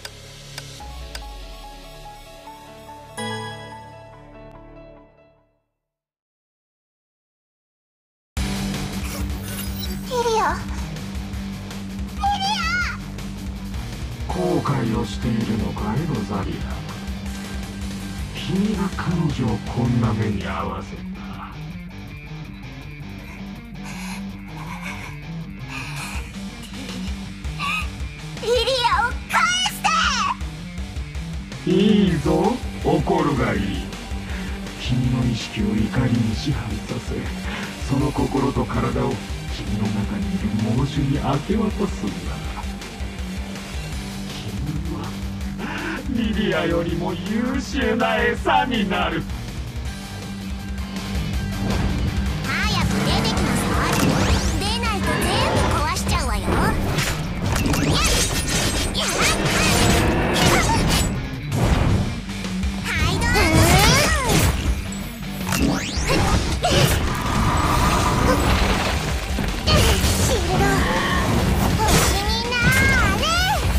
リリア、
後悔をしているのかい、ロザリア。君が彼女をこんな目に遭わせた。
リリアを返して。
いいぞ、怒るがいい。君の意識を怒りに支配させ、その心と体を君の中にいる猛獣に明け渡すんだ。君はリリアよりも優秀な餌になる。
早く出てきなさい。出ないと全部壊しちゃうわよ。はいどうシールド星になーれ。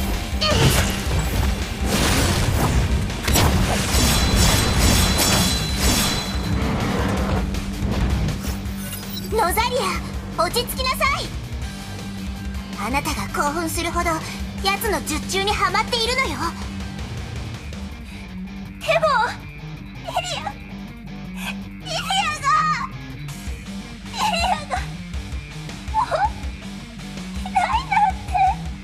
ロザリア、落ち着きなさい。あなたが興奮するほど奴の術中にはまっているのよ。でもリリアリリアがリリアがもういないなんて。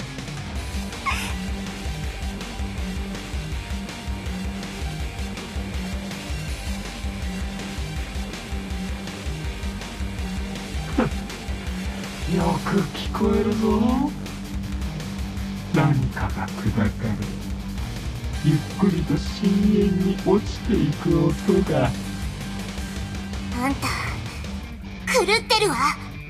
よく聞こえるぞ。何かが砕かれ、ゆっくりと深淵に落ちていく音が。
あんた狂ってるわ。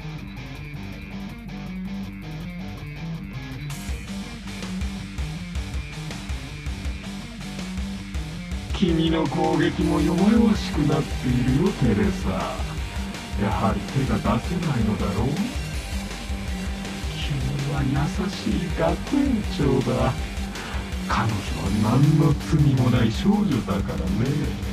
君の攻撃も弱々しくなっているよ、テレサ。やはり手が出せないのだろう。君は優しい学園長だ。彼女は何の罪もない少女だからね。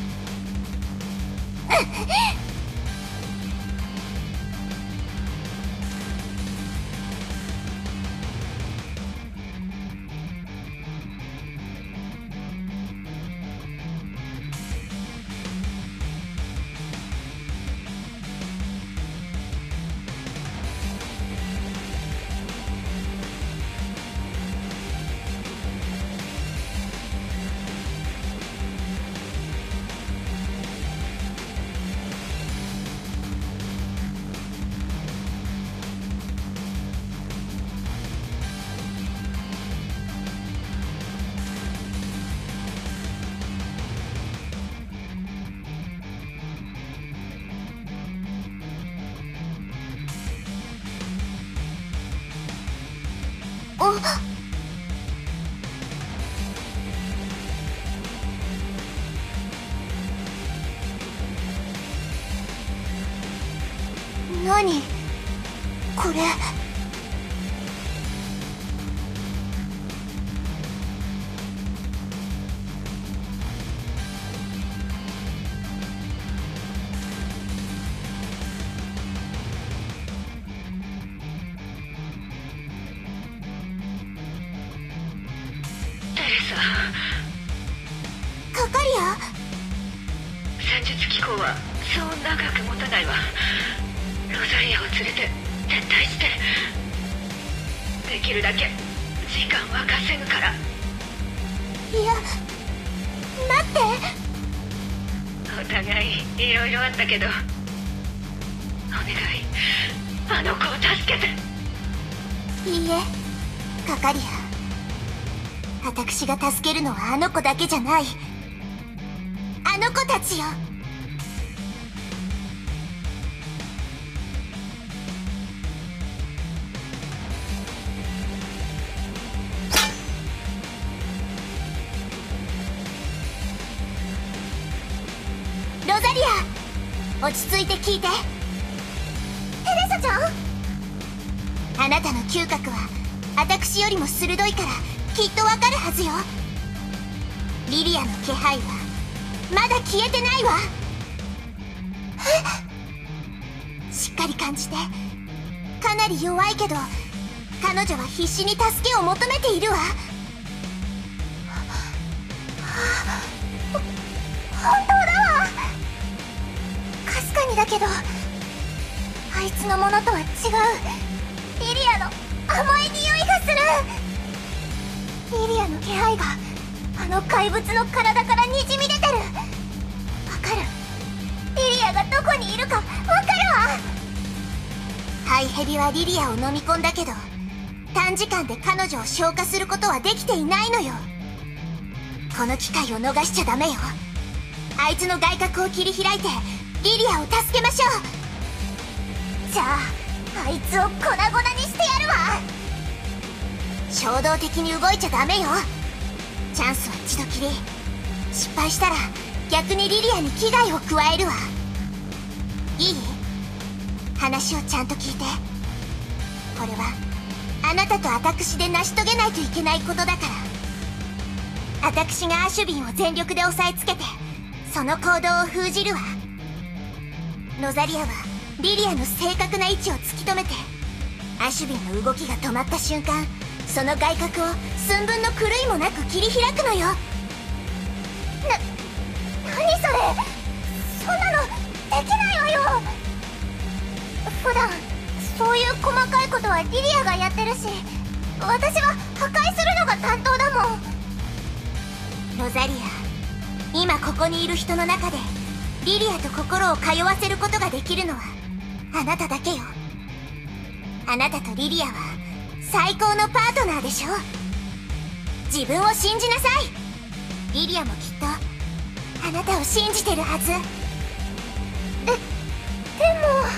何これ。カカリア、
戦術機構はそう長く持たないわ。ロザリアを連れて撤退して、できるだけ時間は稼ぐから。
いや待って。
お互いいろいろあったけど、お願いあの子を助けて。
いいえカカリア、私が助けるのはあの子だけじゃない。あの子たちよ。ロザリア、落ち着いて聞いて。テレサちゃん、 あなたの嗅覚は私よりも鋭いからきっとわかるはずよ。リリアの気配はまだ消えてないわ。しっかり感じて。かなり弱いけど彼女は必死に助けを求めているわ。本当だわ。かすかにだけどあいつのものとは違うリリアの甘い匂いがする。リリアの気配があの怪物の体からにじみ出てる。わかる。リリアがどこにいるかわかるわ。ハイヘビはリリアを飲み込んだけど短時間で彼女を消化することはできていないのよ。この機会を逃しちゃダメよ。あいつの外角を切り開いてリリアを助けましょう。じゃああいつを粉々にしてやるわ。衝動的に動いちゃダメよ。チャンスは一度きり。失敗したら逆にリリアに危害を加えるわ。いい？話をちゃんと聞いて。これはあなたと私で成し遂げないといけないことだから。私がアシュビンを全力で押さえつけてその行動を封じるわ。ロザリアはリリアの正確な位置を突き止めてアシュビンの動きが止まった瞬間その外角を寸分の狂いもなく切り開くのよ。な、何それ。そんなのできないわよ。普段そういう細かいことはリリアがやってるし私は破壊するのが担当だもん。ロザリア、今ここにいる人の中でリリアと心を通わせることができるのはあなただけよ。あなたとリリアは最高のパートナーでしょ。自分を信じなさい。リリアもきっとあなたを信じてるはず。で、でも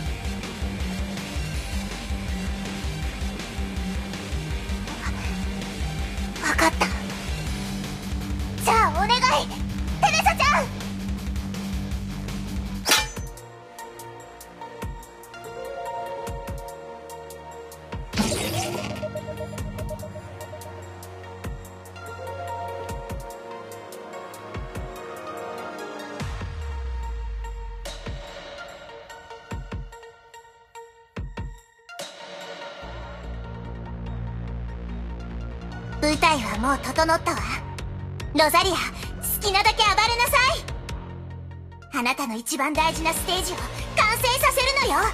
分かった。じゃあお願いテレサちゃん。舞台はもう整ったわ。ロザリア、好きなだけ暴れなさい。あなたの一番大事なステージを完成させるのよ。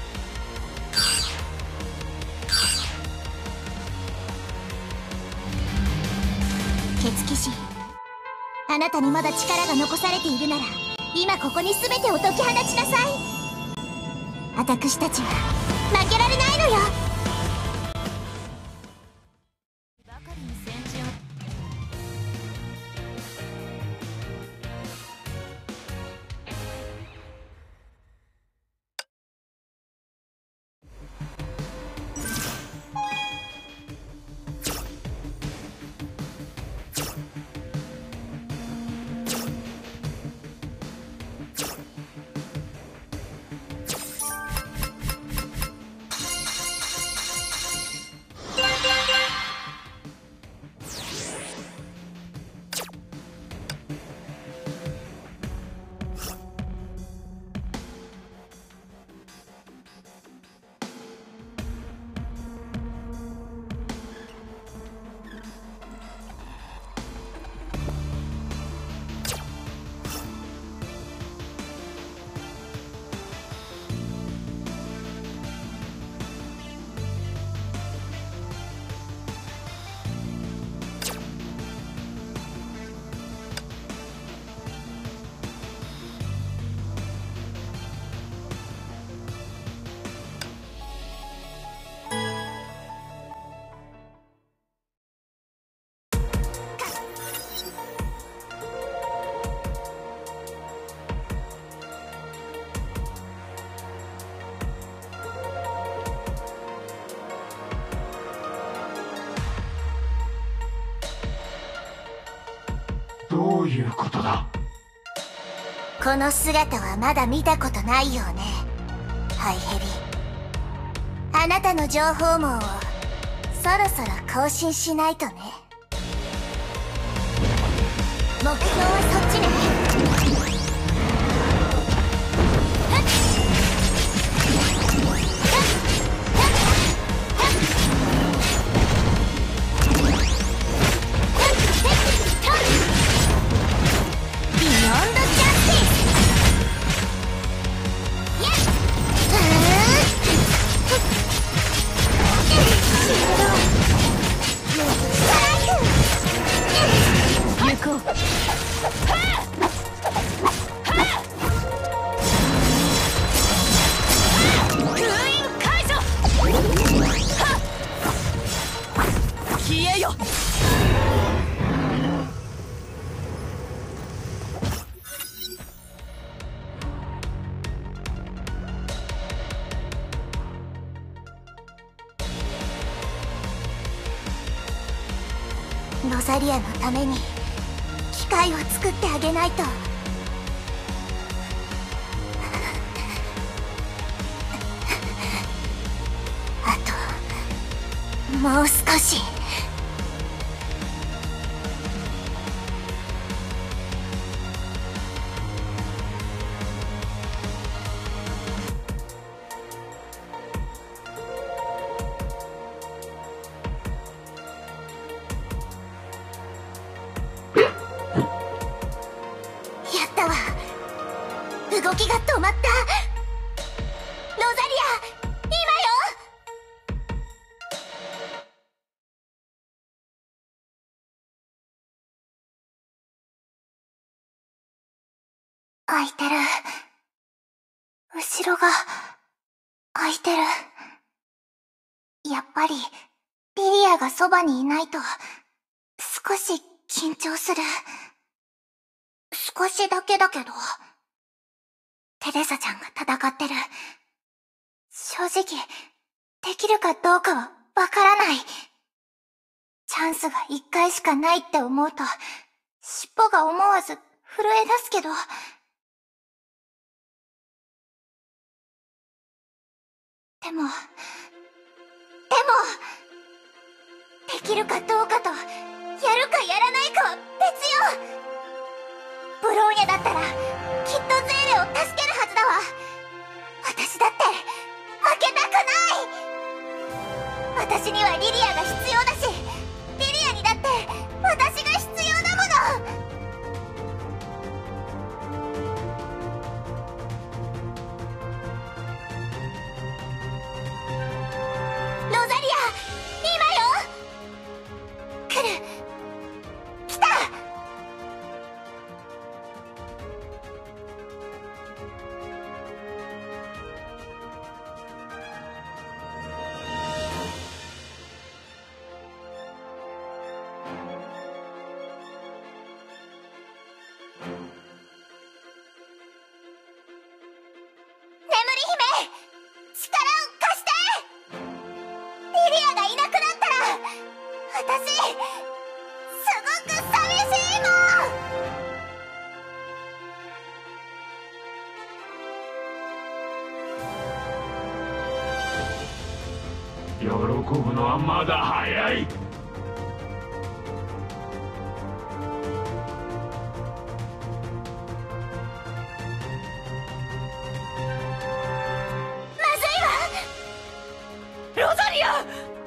血騎士、あなたにまだ力が残されているなら今ここに全てを解き放ちなさい。私たちは負けられないのよ。
どういうことだ。
この姿はまだ見たことないようね、ハイヘビ。 あなたの情報網をそろそろ更新しないとね。目標はそっちね。ロザリアのために機械を作ってあげないと。あともう少し。動きが止まった。ロザリア、今よ。開いてる。後ろが開いてる。やっぱりリリアがそばにいないと少し緊張する。少しだけだけど。テレサちゃんが戦ってる。正直、できるかどうかはわからない。チャンスが一回しかないって思うと、尻尾が思わず震え出すけど。でも、でも、できるかどうかと、やるかやらないかは別よ。ブローニャだったら、きっとゼーレを助けるはずだわ。私だって負けたくない。私にはリリアが必要だし、リリアにだって私が必要だもの。ロザリア、今よ。来る。来た。
喜ぶのはまだ早い。
まずいわ。ロザリア。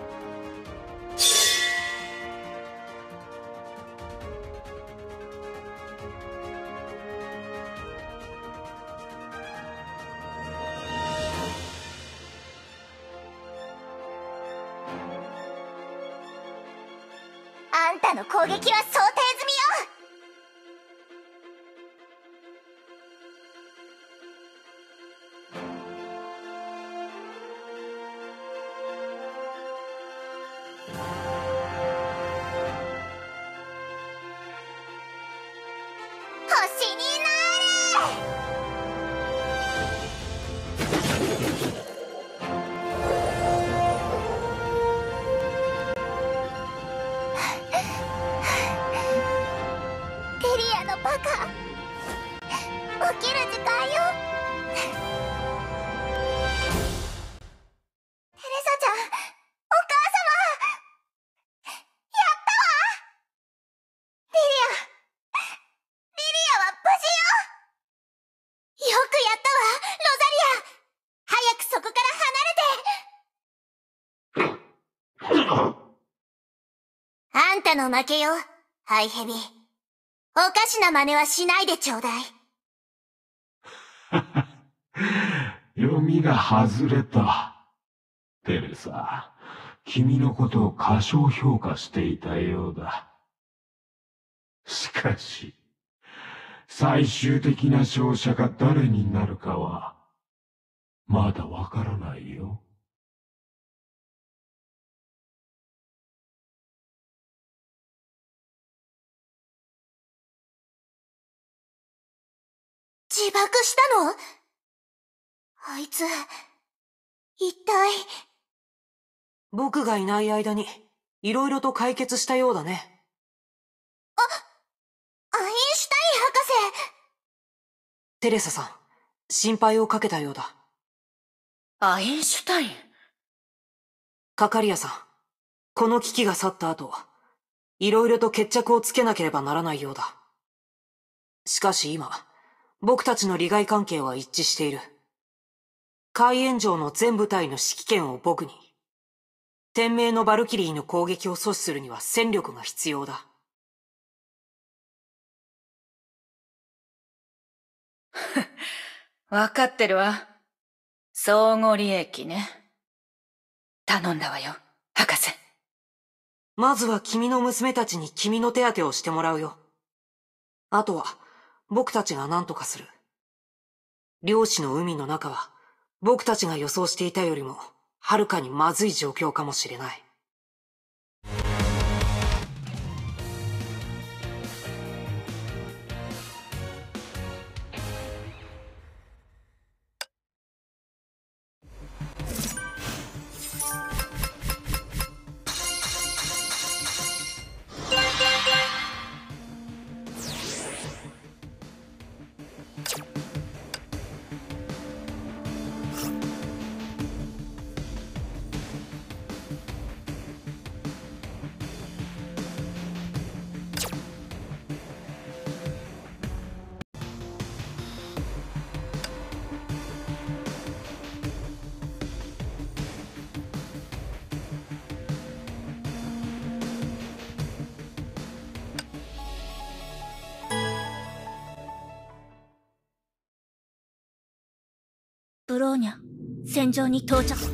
あんたの攻撃は想定済みよ。星になれ。バカ、起きる時間よ。テレサたの負けよ、ハイヘビ。おかしな真似はしないでちょうだい。
読みが外れた。テレサ、君のことを過小評価していたようだ。しかし、最終的な勝者が誰になるかは、まだわからないよ。
自爆したの？あいつ、一体。
僕がいない間に、いろいろと解決したようだね。
あ、アインシュタイン博士。
テレサさん、心配をかけたようだ。
アインシュタイン？
カカリアさん、この危機が去った後、いろいろと決着をつけなければならないようだ。しかし今、僕たちの利害関係は一致している。海援城の全部隊の指揮権を僕に。天命のバルキリーの攻撃を阻止するには戦力が必要だ。
わかってるわ。相互利益ね。頼んだわよ、博士。
まずは君の娘たちに君の手当てをしてもらうよ。あとは、僕たちが何とかする。漁師の海の中は、僕たちが予想していたよりも、はるかにまずい状況かもしれない。
ブローニャ、戦場に到着。あ、
あ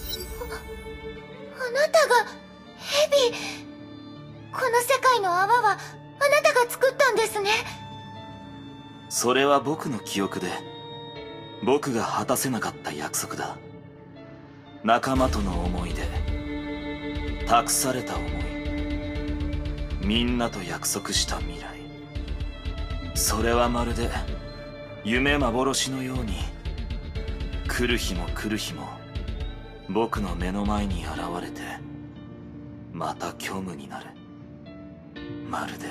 なたが、ヘビ。この世界の泡は、あなたが作ったんですね。
それは僕の記憶で、僕が果たせなかった約束だ。仲間との思い出、託された思い、みんなと約束した未来。それはまるで、夢幻のように、来る日も来る日も僕の目の前に現れてまた虚無になる。まるで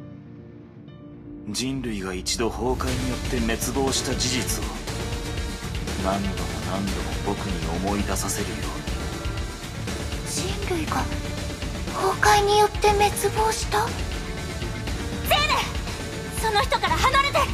人類が一度崩壊によって滅亡した事実を何度も何度も僕に思い出させるように。
人類が崩壊によって滅亡した？
ゼーレ、その人から離れて。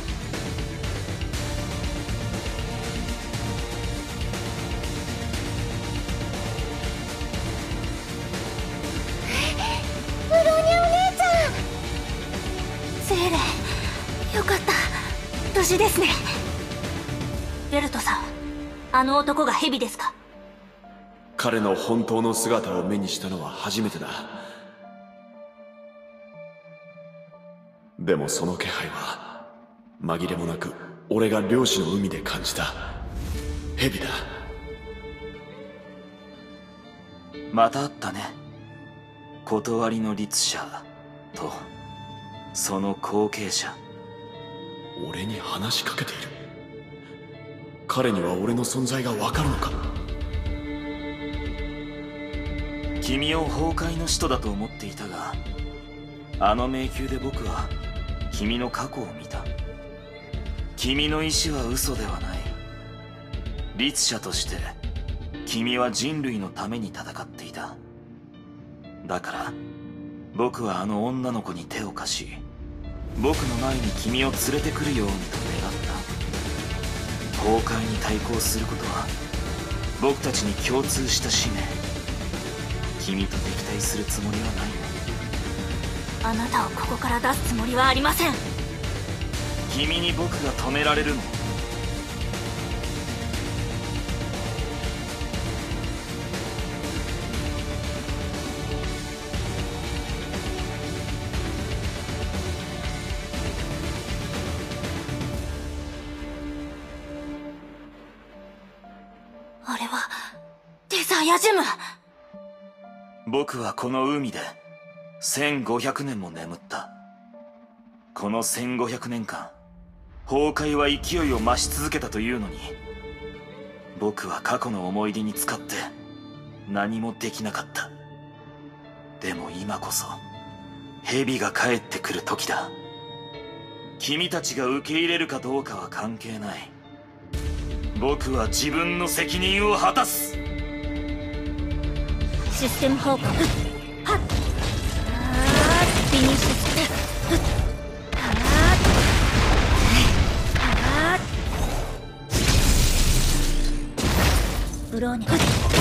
ゼーレ、よかった。無事ですね。ベルトさん、あの男がヘビですか？
彼の本当の姿を目にしたのは初めてだ。でもその気配は紛れもなく俺が漁師の海で感じたヘビだ。
また会ったね。断りの律者とその後継者。
俺に話しかけている。彼には俺の存在がわかるのか？
君を崩壊の使徒だと思っていたが、あの迷宮で僕は君の過去を見た。君の意志は嘘ではない。律者として君は人類のために戦っていた。だから僕はあの女の子に手を貸し、僕の前に君を連れてくるようにと願った。崩壊に対抗することは僕たちに共通した使命。君と敵対するつもりはないよ。
あなたをここから出すつもりはありません。
君に僕が止められるの？
あれはデザイアジェム。
僕はこの海でせんごひゃくねんも眠った。このせんごひゃくねんかん、崩壊は勢いを増し続けたというのに、僕は過去の思い出に使って何もできなかった。でも今こそ蛇が帰ってくる時だ。君たちが受け入れるかどうかは関係ない。僕は自分の責任を果たす。
システム報告。はっ、あー、フィニッシュして、あー、あー、ブローニャ。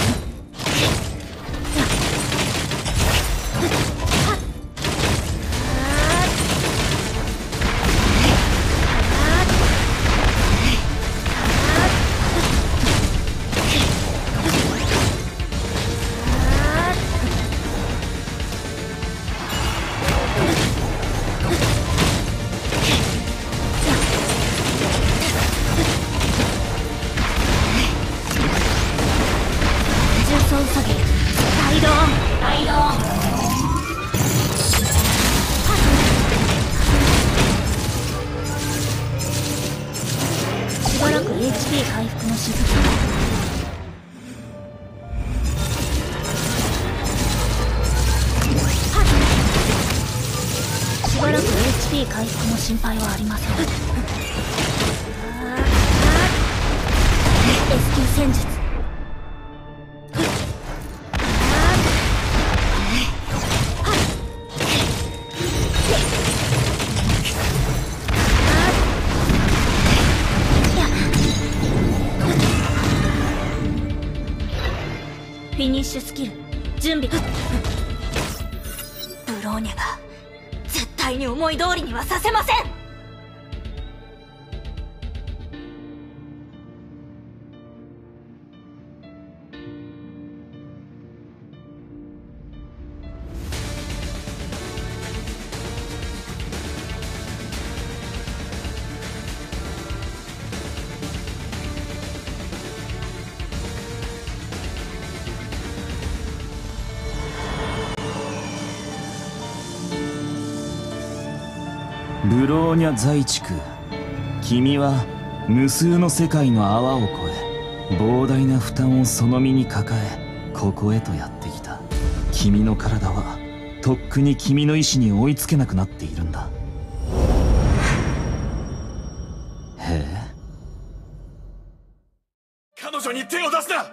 しばらく エイチピー 回復のしずく。しばらく エイチピー 回復の心配はありません。エスキュー戦術。フィニッシュスキル準備。ブローニャが絶対に思い通りにはさせません。
ブローニャ在地区、君は無数の世界の泡を超え、膨大な負担をその身に抱え、ここへとやってきた。君の体はとっくに君の意志に追いつけなくなっているんだ。へえ。
彼女に手を出すな。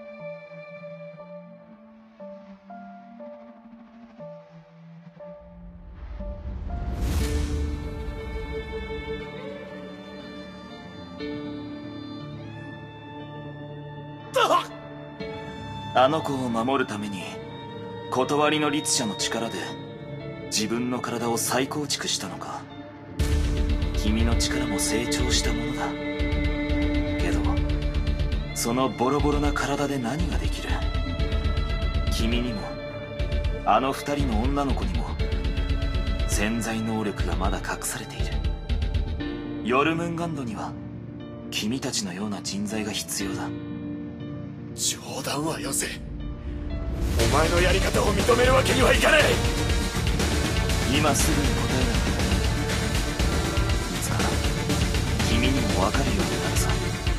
あの子を守るために断りの律者の力で自分の体を再構築したのか。君の力も成長したものだけど、そのボロボロな体で何ができる。君にもあの二人の女の子にも潜在能力がまだ隠されている。ヨルムンガンドには君たちのような人材が必要だ。
冗談はよせ。お前のやり方を認めるわけにはいかない。
今すぐに答えない。いつか君にも分かるようになるさ。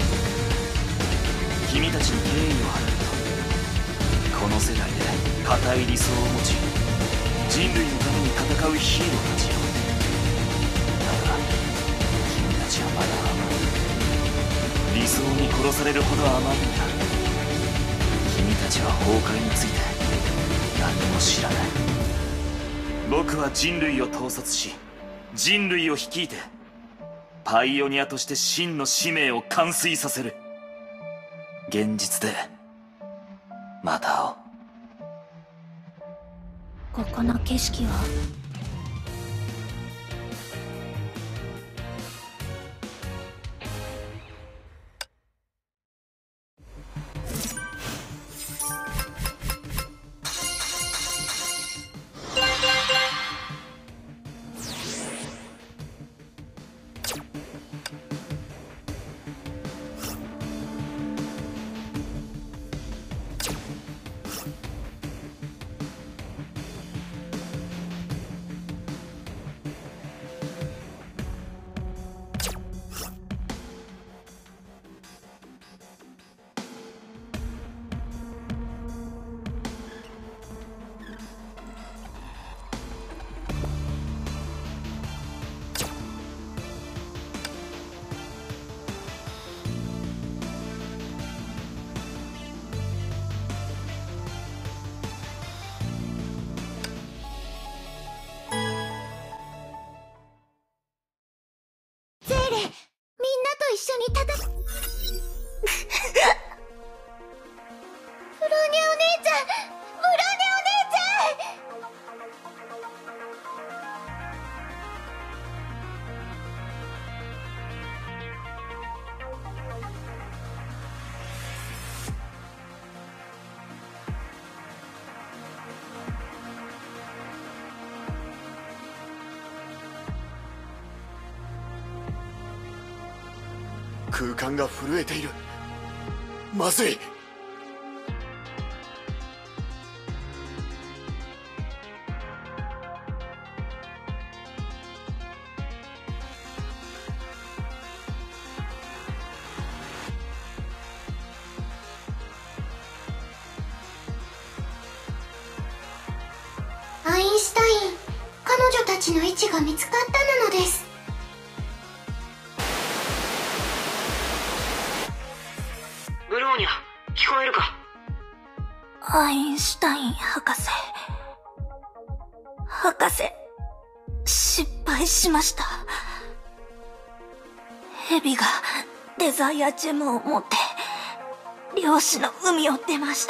君たちに敬意を払うと、この世代で固い理想を持ち人類のために戦うヒーローたちよ。だが君たちはまだ甘い。理想に殺されるほど甘いんだ。君たちは崩壊について何も知らない。僕は人類を盗撮し人類を率いてパイオニアとして真の使命を完遂させる。現実でまた会おう。
ここの景色は
空間が震えている。まずい。
アインシュタイン、彼女たちの位置が見つかったのです。
ブローニャ、聞こえるか？
アインシュタイン博士。博士、失敗しました。ヘビがデザイアジェムを持って、漁師の海を出ました。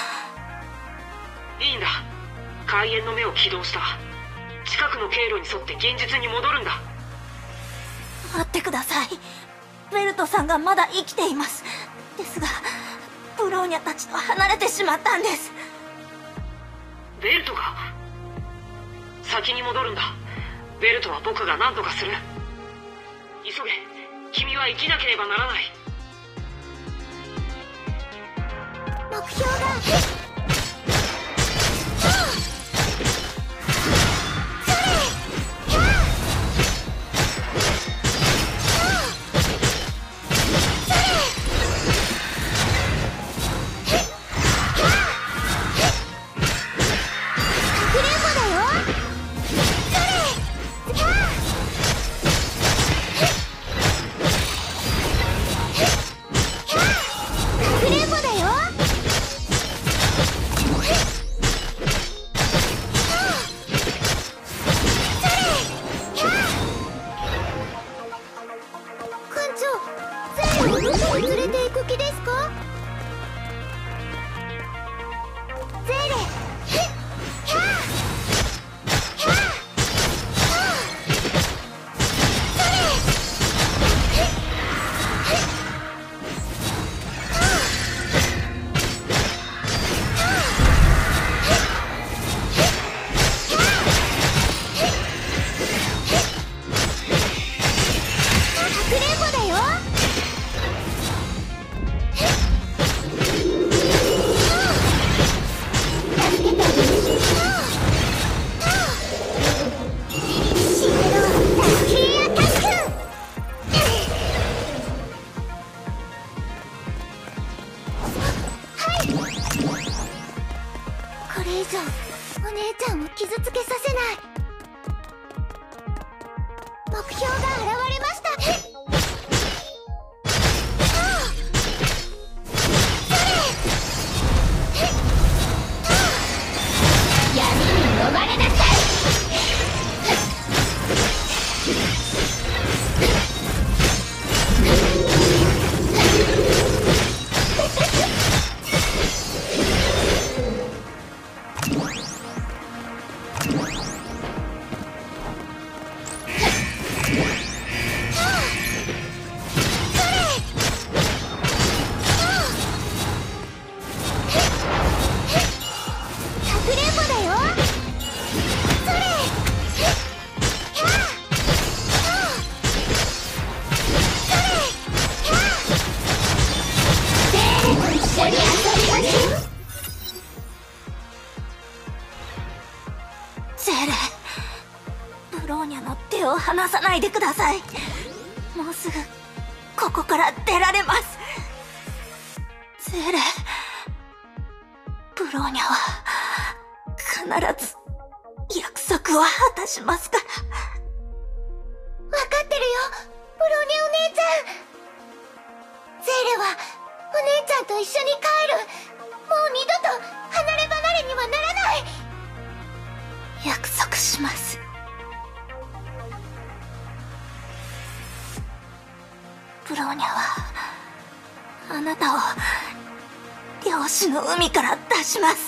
いいんだ。開園の目を起動した。近くの経路に沿って現実に戻るんだ。
待ってください。ベルトさんがまだ生きています。ですが、ブローニャたちと離れてしまったんです。
ベルトが？先に戻るんだ。ベルトは僕が何とかする。急げ。君は生きなければならない。
目標が
離さないでください。もうすぐここから出られます。ゼレ、ブローニャは必ず約束を果たしますから。
分かってるよ、ブローニャお姉ちゃん。ゼーレはお姉ちゃんと一緒に帰る。もう二度と離れ離れにはならない。
約束します。ブローニャはあなたを漁師の海から出します。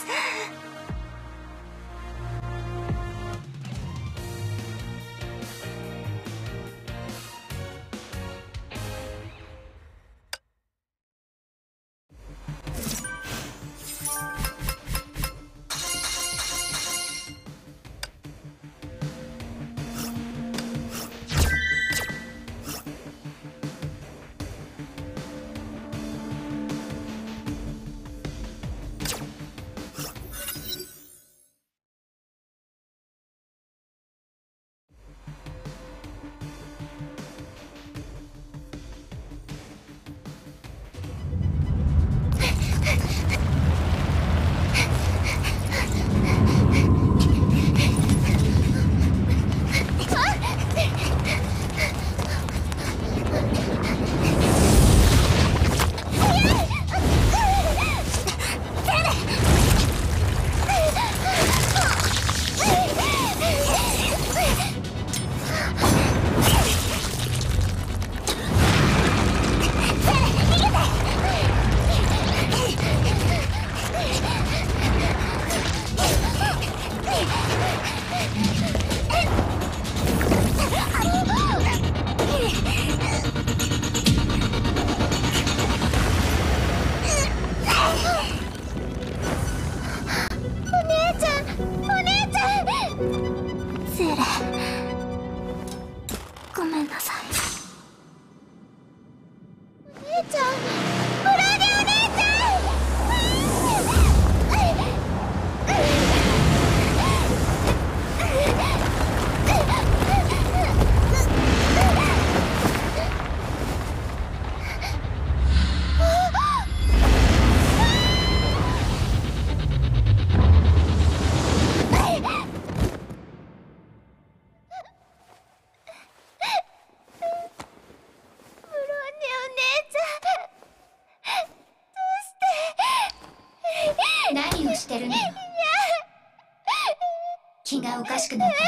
気がおかしくなった。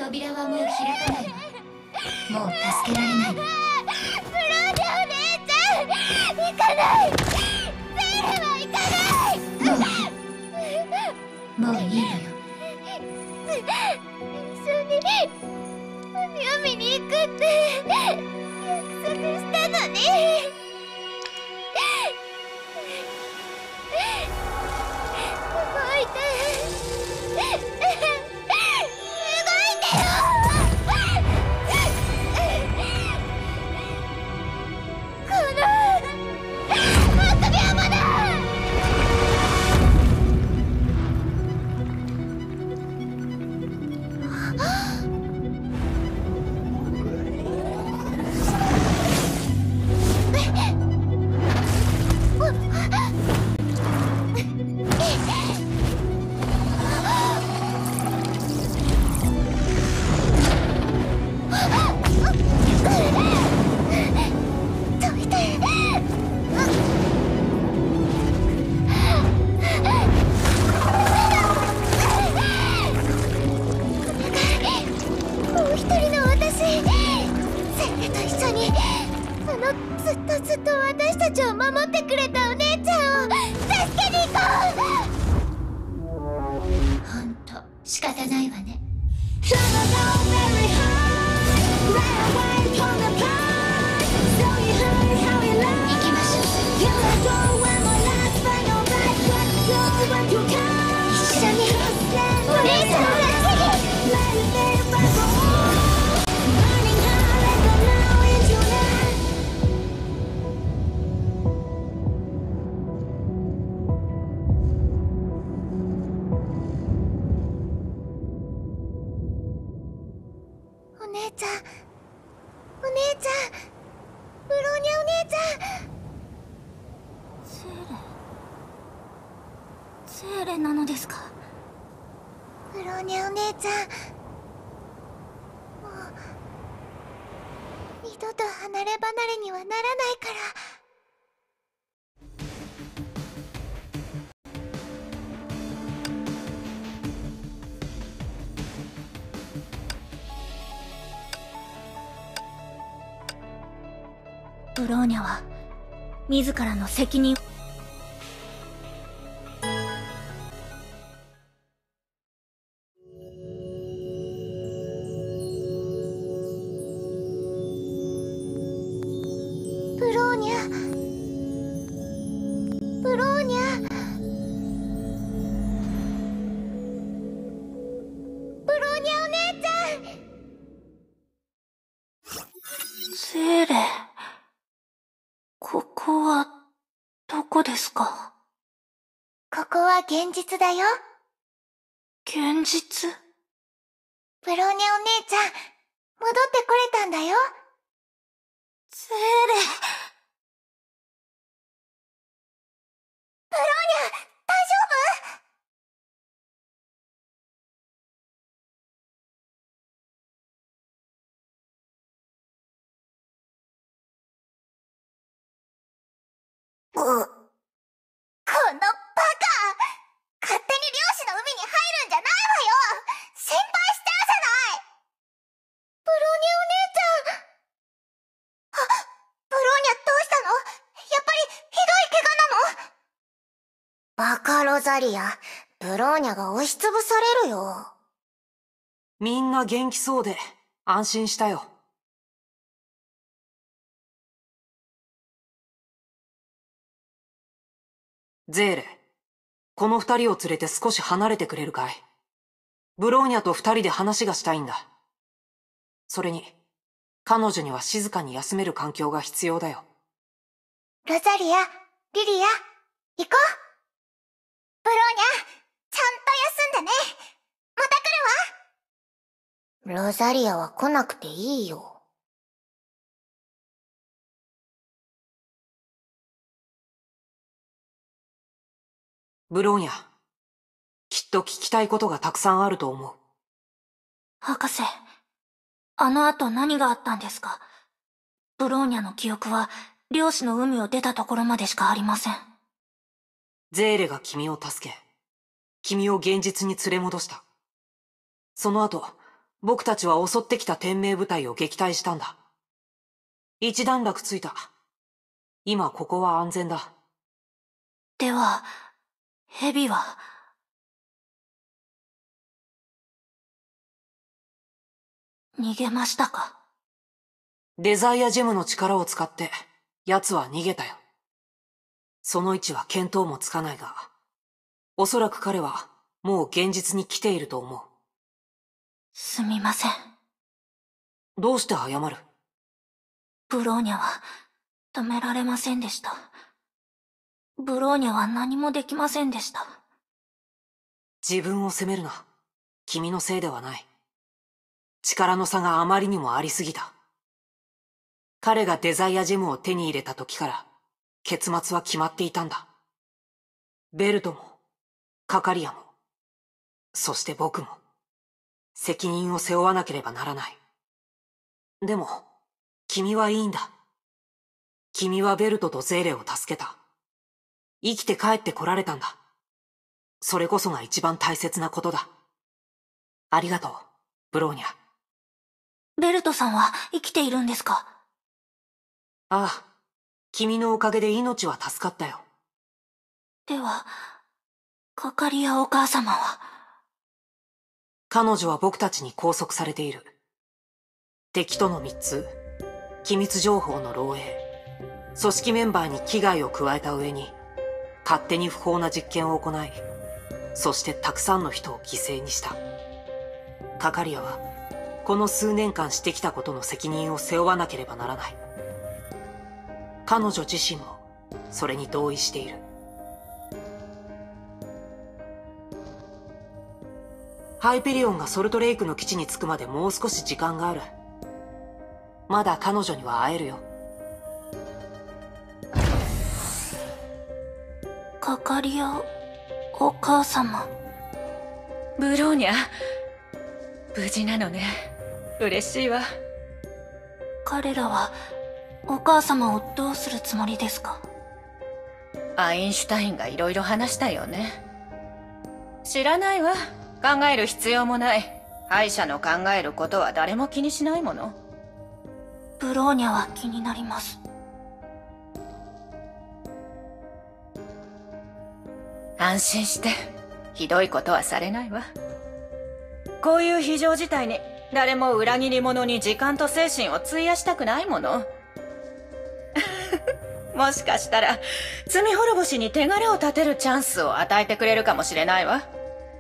扉はもう開かないわ。もう助けられない。
ブローニャお姉ちゃん、行かない。ゼーレは行かない。
もうもういいのよ。
一緒に海に行くって約束したのに。動いて動いてよ。このあくび山だ。
ブローニャは自らの責任。
ブローニャブローニャブローニャお姉ちゃん。
ゼーレ、ここはどこですか？
ここは現実だよ。
現実？
ブローニャお姉ちゃん、戻ってこれたんだよ。
ゼーレ。
ブローニャ、大丈夫？う、このバカ！勝手に漁師の海に入るんじゃないわよ！心配してるじゃない！ブローニャお姉ちゃん！あ、ブローニャどうしたの？やっぱりひどい怪我なの？バカロザリア、ブローニャが押しつぶされるよ。
みんな元気そうで安心したよ。ゼーレ、この二人を連れて少し離れてくれるかい？ブローニャと二人で話がしたいんだ。それに、彼女には静かに休める環境が必要だよ。
ロザリア、リリア、行こう。ブローニャ、ちゃんと休んでね。また来るわ。ロザリアは来なくていいよ。
ブローニャ、きっと聞きたいことがたくさんあると思う。
博士、あの後何があったんですか？ブローニャの記憶は漁師の海を出たところまでしかありません。
ゼーレが君を助け、君を現実に連れ戻した。その後、僕たちは襲ってきた天命部隊を撃退したんだ。一段落ついた。今ここは安全だ。
では、蛇は、逃げましたか？
デザイアジェムの力を使って、奴は逃げたよ。その位置は見当もつかないが、おそらく彼はもう現実に来ていると思う。
すみません。
どうして謝る？
ブローニャは止められませんでした。ブローニャは何もできませんでした。
自分を責めるな。君のせいではない。力の差があまりにもありすぎた。彼がデザイアジェムを手に入れた時から、結末は決まっていたんだ。ベルトも、カカリアも、そして僕も、責任を背負わなければならない。でも、君はいいんだ。君はベルトとゼーレを助けた。生きて帰ってこられたんだ。それこそが一番大切なことだ。ありがとう、ブローニャ。
ベルトさんは生きているんですか？
ああ、君のおかげで命は助かったよ。
では、カカリアお母様は？
彼女は僕たちに拘束されている。敵との密通、機密情報の漏洩、組織メンバーに危害を加えた上に、勝手に不法な実験を行い、そしてたくさんの人を犠牲にした。カカリアは、この数年間してきたことの責任を背負わなければならない。彼女自身も、それに同意している。ハイペリオンがソルトレイクの基地に着くまでもう少し時間がある。まだ彼女には会えるよ。
カカリアお母様。
ブローニャ、無事なのね。嬉しいわ。
彼らはお母様をどうするつもりですか？
アインシュタインがいろいろ話したよね。知らないわ。考える必要もない。敗者の考えることは誰も気にしないもの。
ブローニャは気になります。
安心して、ひどいことはされないわ。こういう非常事態に誰も裏切り者に時間と精神を費やしたくないもの。もしかしたら罪滅ぼしに手柄を立てるチャンスを与えてくれるかもしれないわ。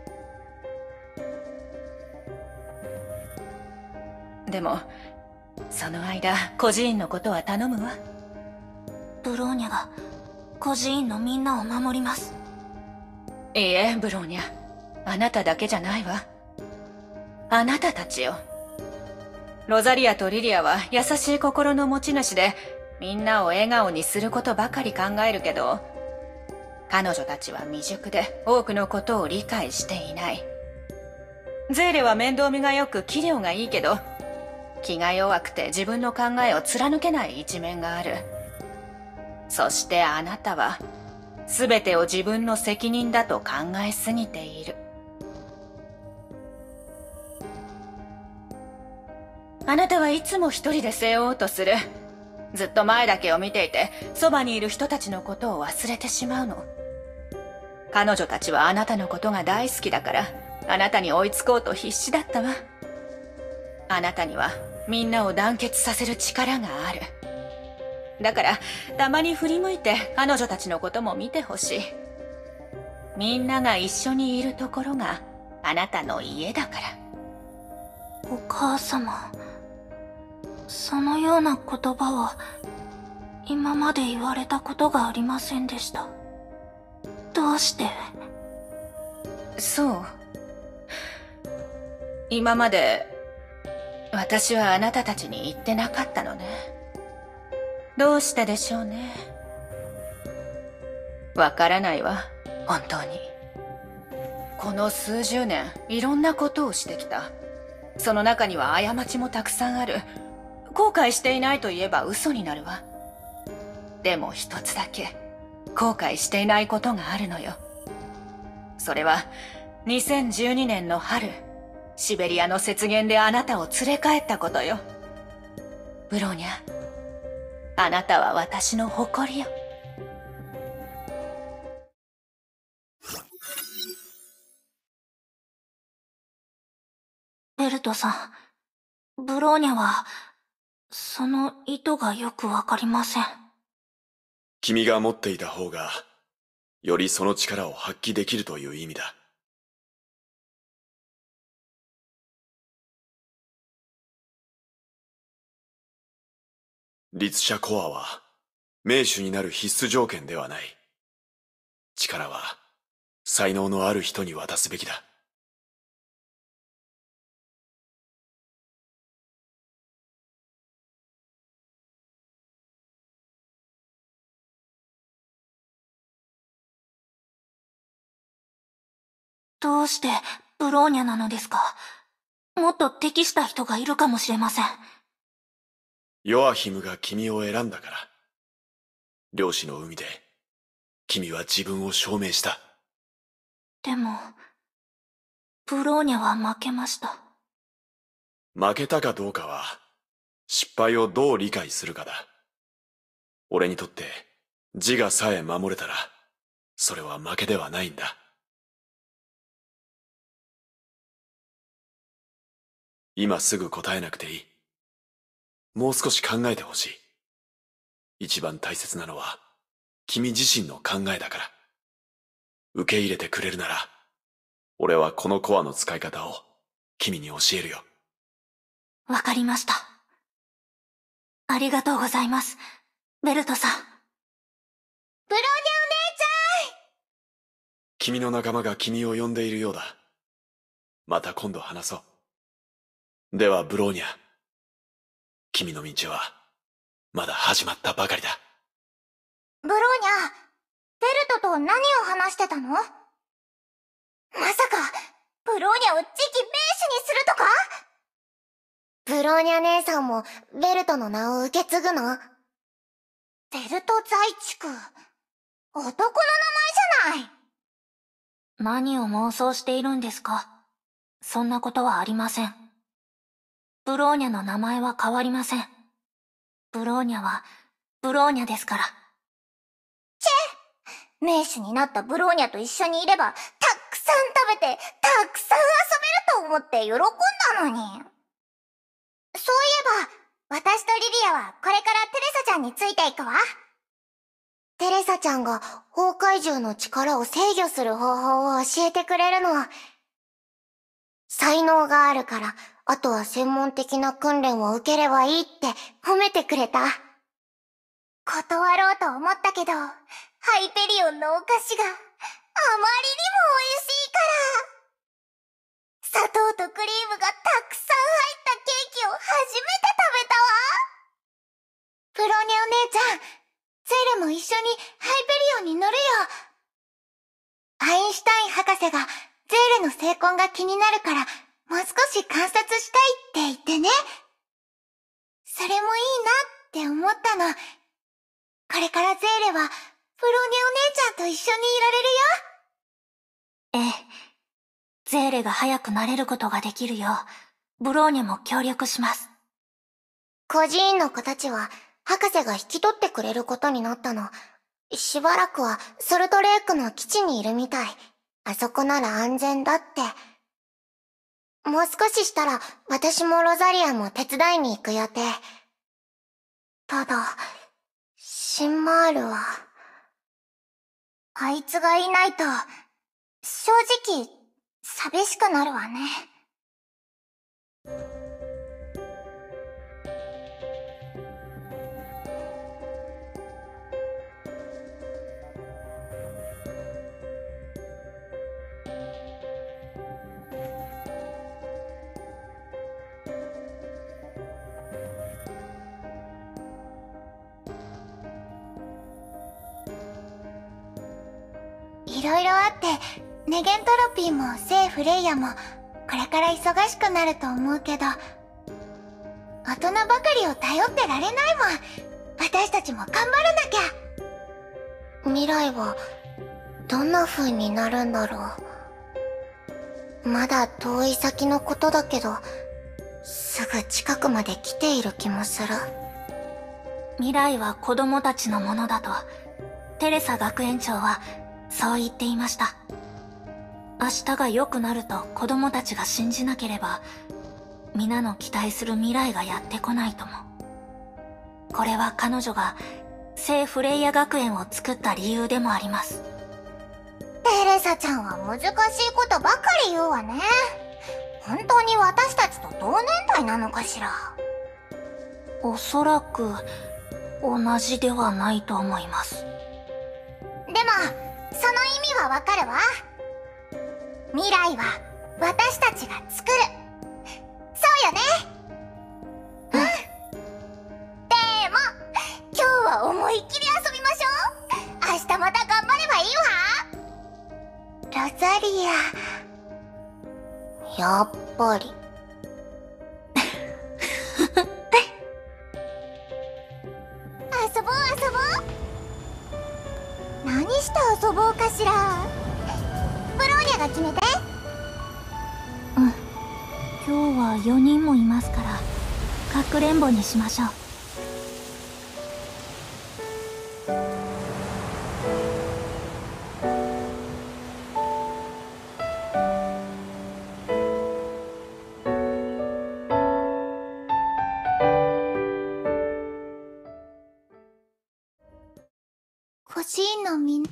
でもその間孤児院のことは頼むわ。
ブローニャが孤児院のみんなを守ります。
いいえ、ブローニャ、あなただけじゃないわ。あなたたちよ。ロザリアとリリアは優しい心の持ち主で、みんなを笑顔にすることばかり考えるけど、彼女たちは未熟で多くのことを理解していない。ゼーレは面倒見がよく器量がいいけど、気が弱くて自分の考えを貫けない一面がある。そしてあなたは全てを自分の責任だと考えすぎている。あなたはいつも一人で背負おうとする。ずっと前だけを見ていて、そばにいる人たちのことを忘れてしまうの。彼女たちはあなたのことが大好きだから、あなたに追いつこうと必死だったわ。あなたにはみんなを団結させる力がある。だから、たまに振り向いて彼女たちのことも見てほしい。みんなが一緒にいるところがあなたの家だから。
お母様、そのような言葉は今まで言われたことがありませんでした。どうして？
そう。今まで私はあなたたちに言ってなかったのね。どうしてでしょうね。わからないわ、本当に。この数十年、いろんなことをしてきた。その中には過ちもたくさんある。後悔していないと言えば嘘になるわ。でも一つだけ、 後悔していないことがあるのよ。それはにせんじゅうにねんの春、シベリアの雪原であなたを連れ帰ったことよ。ブローニャ、あなたは私の誇りよ。
ベルトさん、ブローニャは、その意図がよくわかりません。
君が持っていた方が、よりその力を発揮できるという意味だ。律者コアは、名手になる必須条件ではない。力は、才能のある人に渡すべきだ。
どうしてブローニャなのですか？もっと適した人がいるかもしれません。
ヨアヒムが君を選んだから。漁師の海で、君は自分を証明した。
でも、ブローニャは負けました。
負けたかどうかは、失敗をどう理解するかだ。俺にとって、自我さえ守れたら、それは負けではないんだ。今すぐ答えなくていい。もう少し考えてほしい。一番大切なのは、君自身の考えだから。受け入れてくれるなら、俺はこのコアの使い方を君に教えるよ。
わかりました。ありがとうございます、ベルトさん。ブローニャお姉ちゃん！
君の仲間が君を呼んでいるようだ。また今度話そう。ではブローニャ、君の道はまだ始まったばかりだ。
ブローニャ、ベルトと何を話してたの？まさかブローニャを次期名手にするとか？ブローニャ姉さんもベルトの名を受け継ぐの？ベルト在地区、男の名前じゃない。
何を妄想しているんですか？そんなことはありません。ブローニャの名前は変わりません。ブローニャはブローニャですから。
チェ！名手になったブローニャと一緒にいればたくさん食べてたくさん遊べると思って喜んだのに。そういえば私とリリアはこれからテレサちゃんについていくわ。テレサちゃんが崩壊獣の力を制御する方法を教えてくれるの。才能があるからあとは専門的な訓練を受ければいいって褒めてくれた。断ろうと思ったけど、ハイペリオンのお菓子があまりにも美味しいから、砂糖とクリームがたくさん入ったケーキを初めて食べたわ。プロニャお姉ちゃん、ゼーレも一緒にハイペリオンに乗るよ。アインシュタイン博士がゼーレの成婚が気になるから、もう少し観察したいって言ってね。それもいいなって思ったの。これからゼーレは、プロニャお姉ちゃんと一緒にいられるよ。
ええ。ゼーレが早くなれることができるよう、ブローニャも協力します。
孤児院の子たちは、博士が引き取ってくれることになったの。しばらくは、ソルトレークの基地にいるみたい。あそこなら安全だって。もう少ししたら、私もロザリアも手伝いに行く予定。ただ、シンマールは、あいつがいないと、正直、寂しくなるわね。いろいろあって、ネゲントロピーも聖フレイヤも、これから忙しくなると思うけど、大人ばかりを頼ってられないもん。私たちも頑張らなきゃ。
未来はどんな風になるんだろう。まだ遠い先のことだけど、すぐ近くまで来ている気もする。
未来は子供たちのものだと、テレサ学園長はそう言っていました。明日が良くなると子供たちが信じなければ、皆の期待する未来がやってこないとも。これは彼女が聖フレイヤ学園を作った理由でもあります。
テレサちゃんは難しいことばかり言うわね。本当に私たちと同年代なのかしら。
おそらく同じではないと思います。
でもその意味はわかるわ。未来は私たちが作る。そうよね。うん。でも今日は思いっきり遊びましょう。明日また頑張ればいいわ。ロザリア、
やっぱり。
遊ぼう遊ぼう。何して遊ぼうかしら。ブローニャが決めて。
うん。今日はよにんもいますから、かくれんぼにしましょう。
欲しいのみん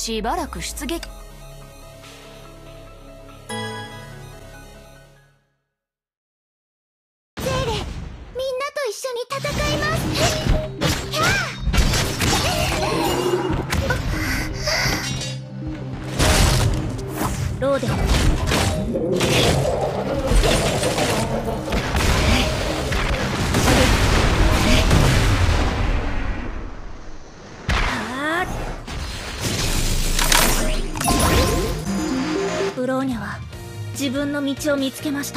しばらく出撃。
ゼーレ、みんなと一緒に戦います。ローデブローニャは自分の道を見つけました。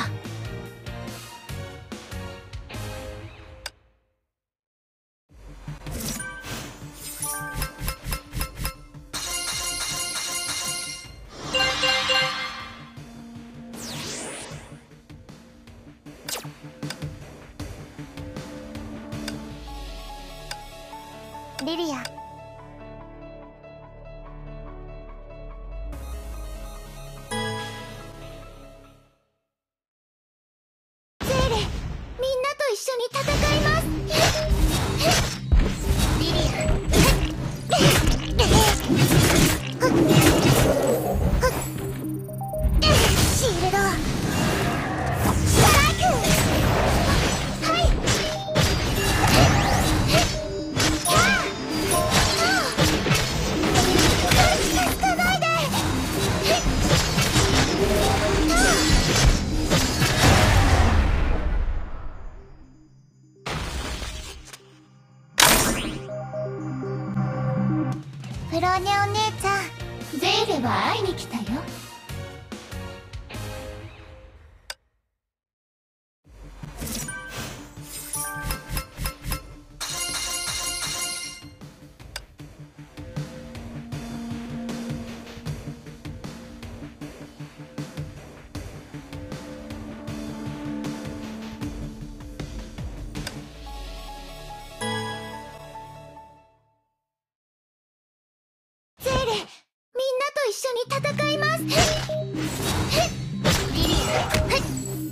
リリア、ゼーレ、みんなと一緒に戦います。リリア、シールドストライク。はいブローニャお姉ちゃん、ゼーレは会いに来たよ。ゼーレ、みんなと一緒に戦います。リリア、はい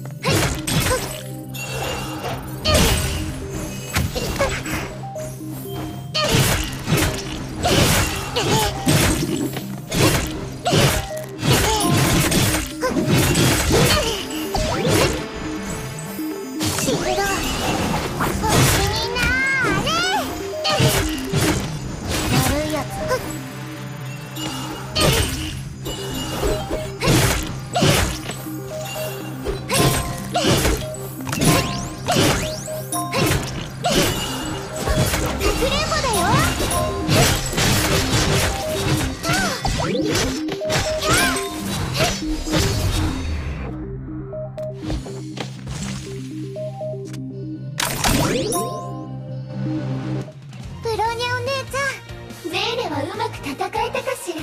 シールド星になーれ。悪いやつ。ブローニャお姉ちゃん、ゼーレはうまく戦えたかしら。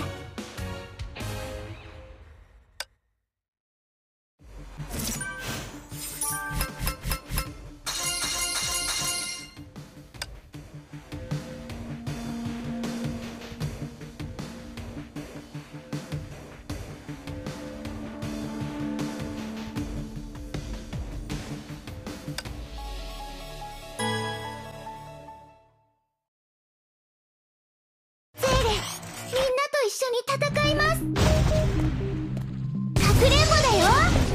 一緒に戦います。かくれんぼだよ。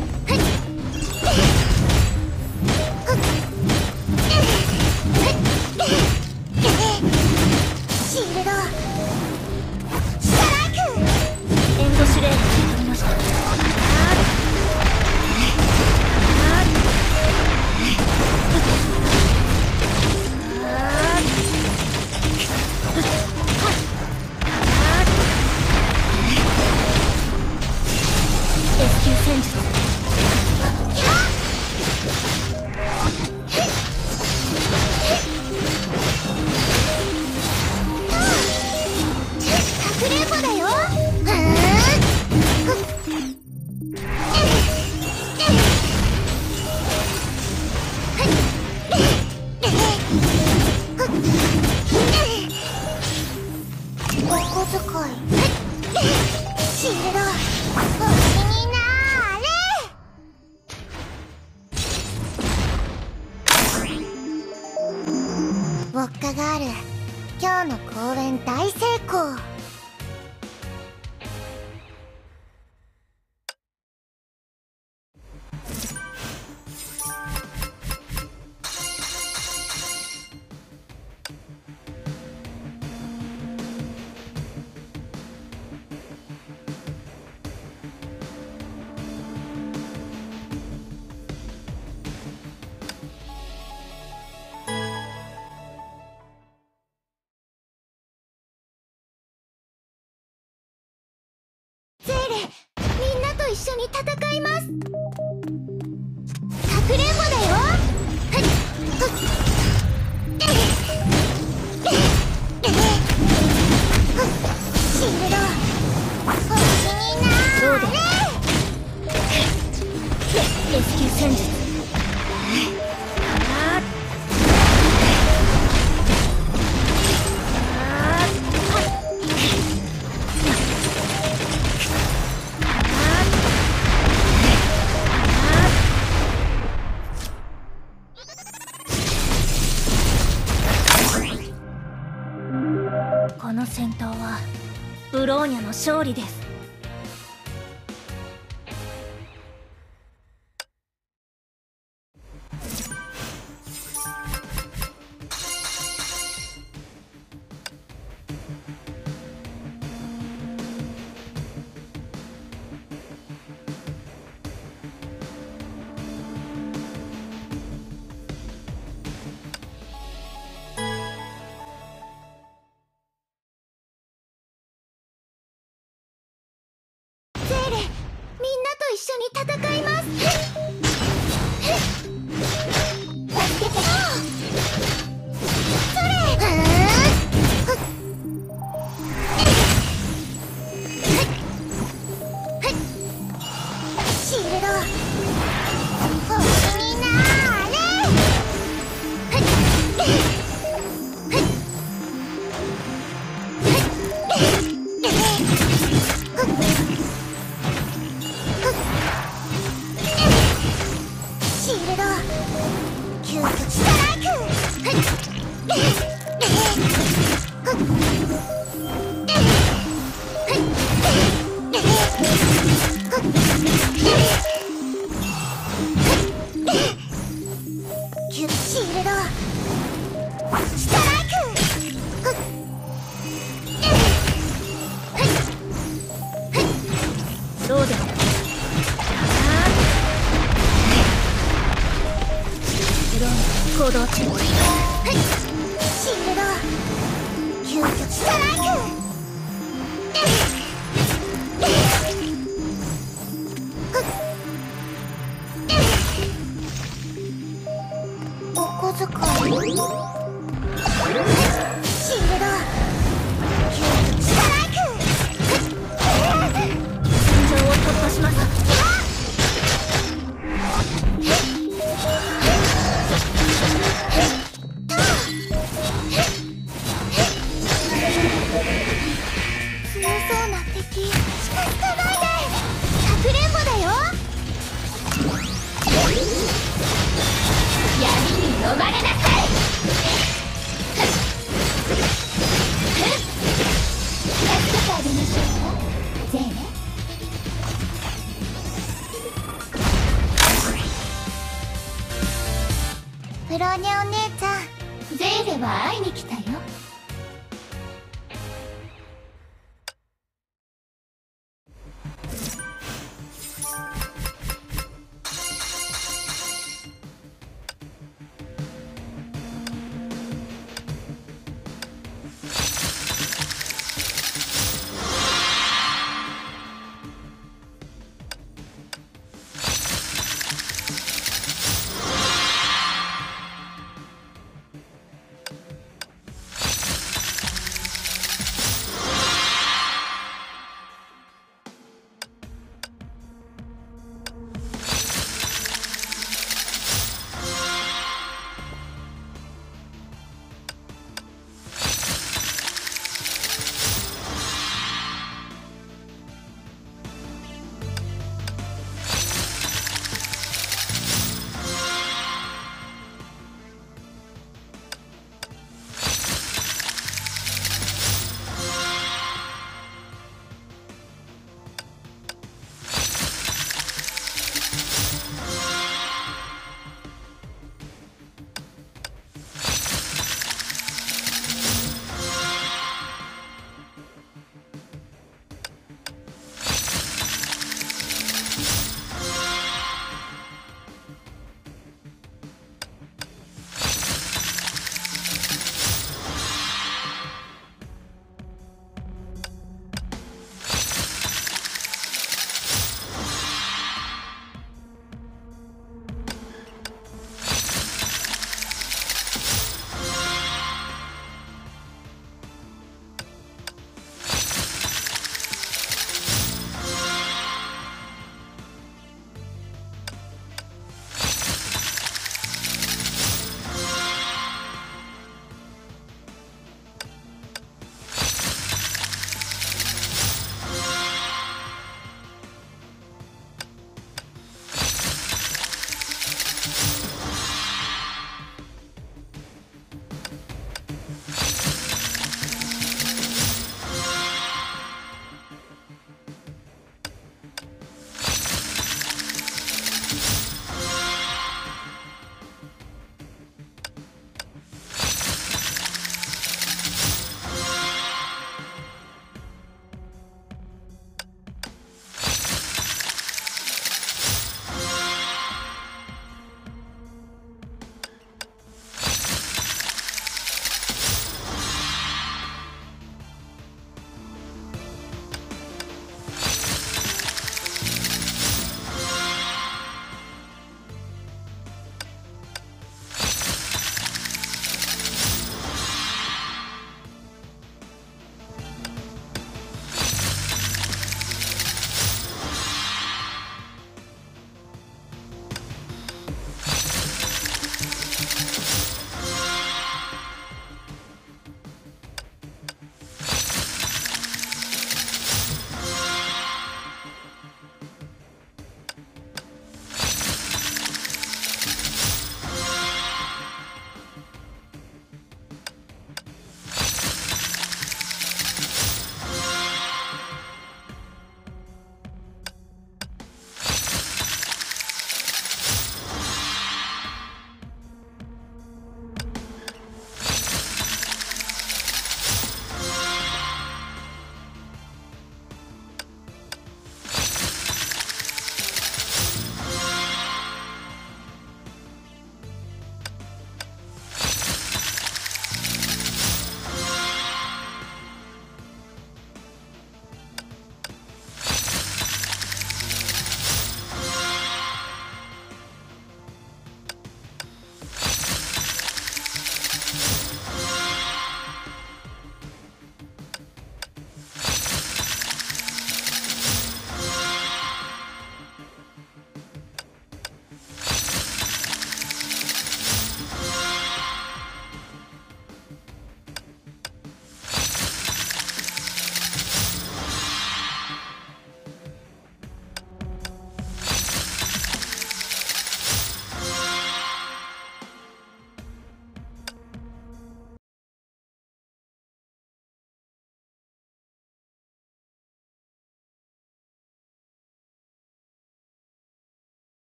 シールドストライク。エンド指令が取りました。S 級戦術。かくれんぼだよ。お小遣い。シールド星になーれ。ウォッカガール、今日の公演大成功。 戦います。かくれんぼだよ。シールド星になーれ。レスキュー戦術。この戦闘はブローニャの勝利です。一緒に戦います。助けて。それ。シールド星になーれ。シールド究極ストライク。シールドストライク。どうですか。行動中。シールド究極ストライク。お小遣い。シールド究極ストライク。戦場を突破します。強そうな敵近づかないで。かくれんぼだよ。闇に飲まれなさい。助けてあげましょうかゼーレ。フローニャお姉ちゃん、ゼーレは会いに来たよ。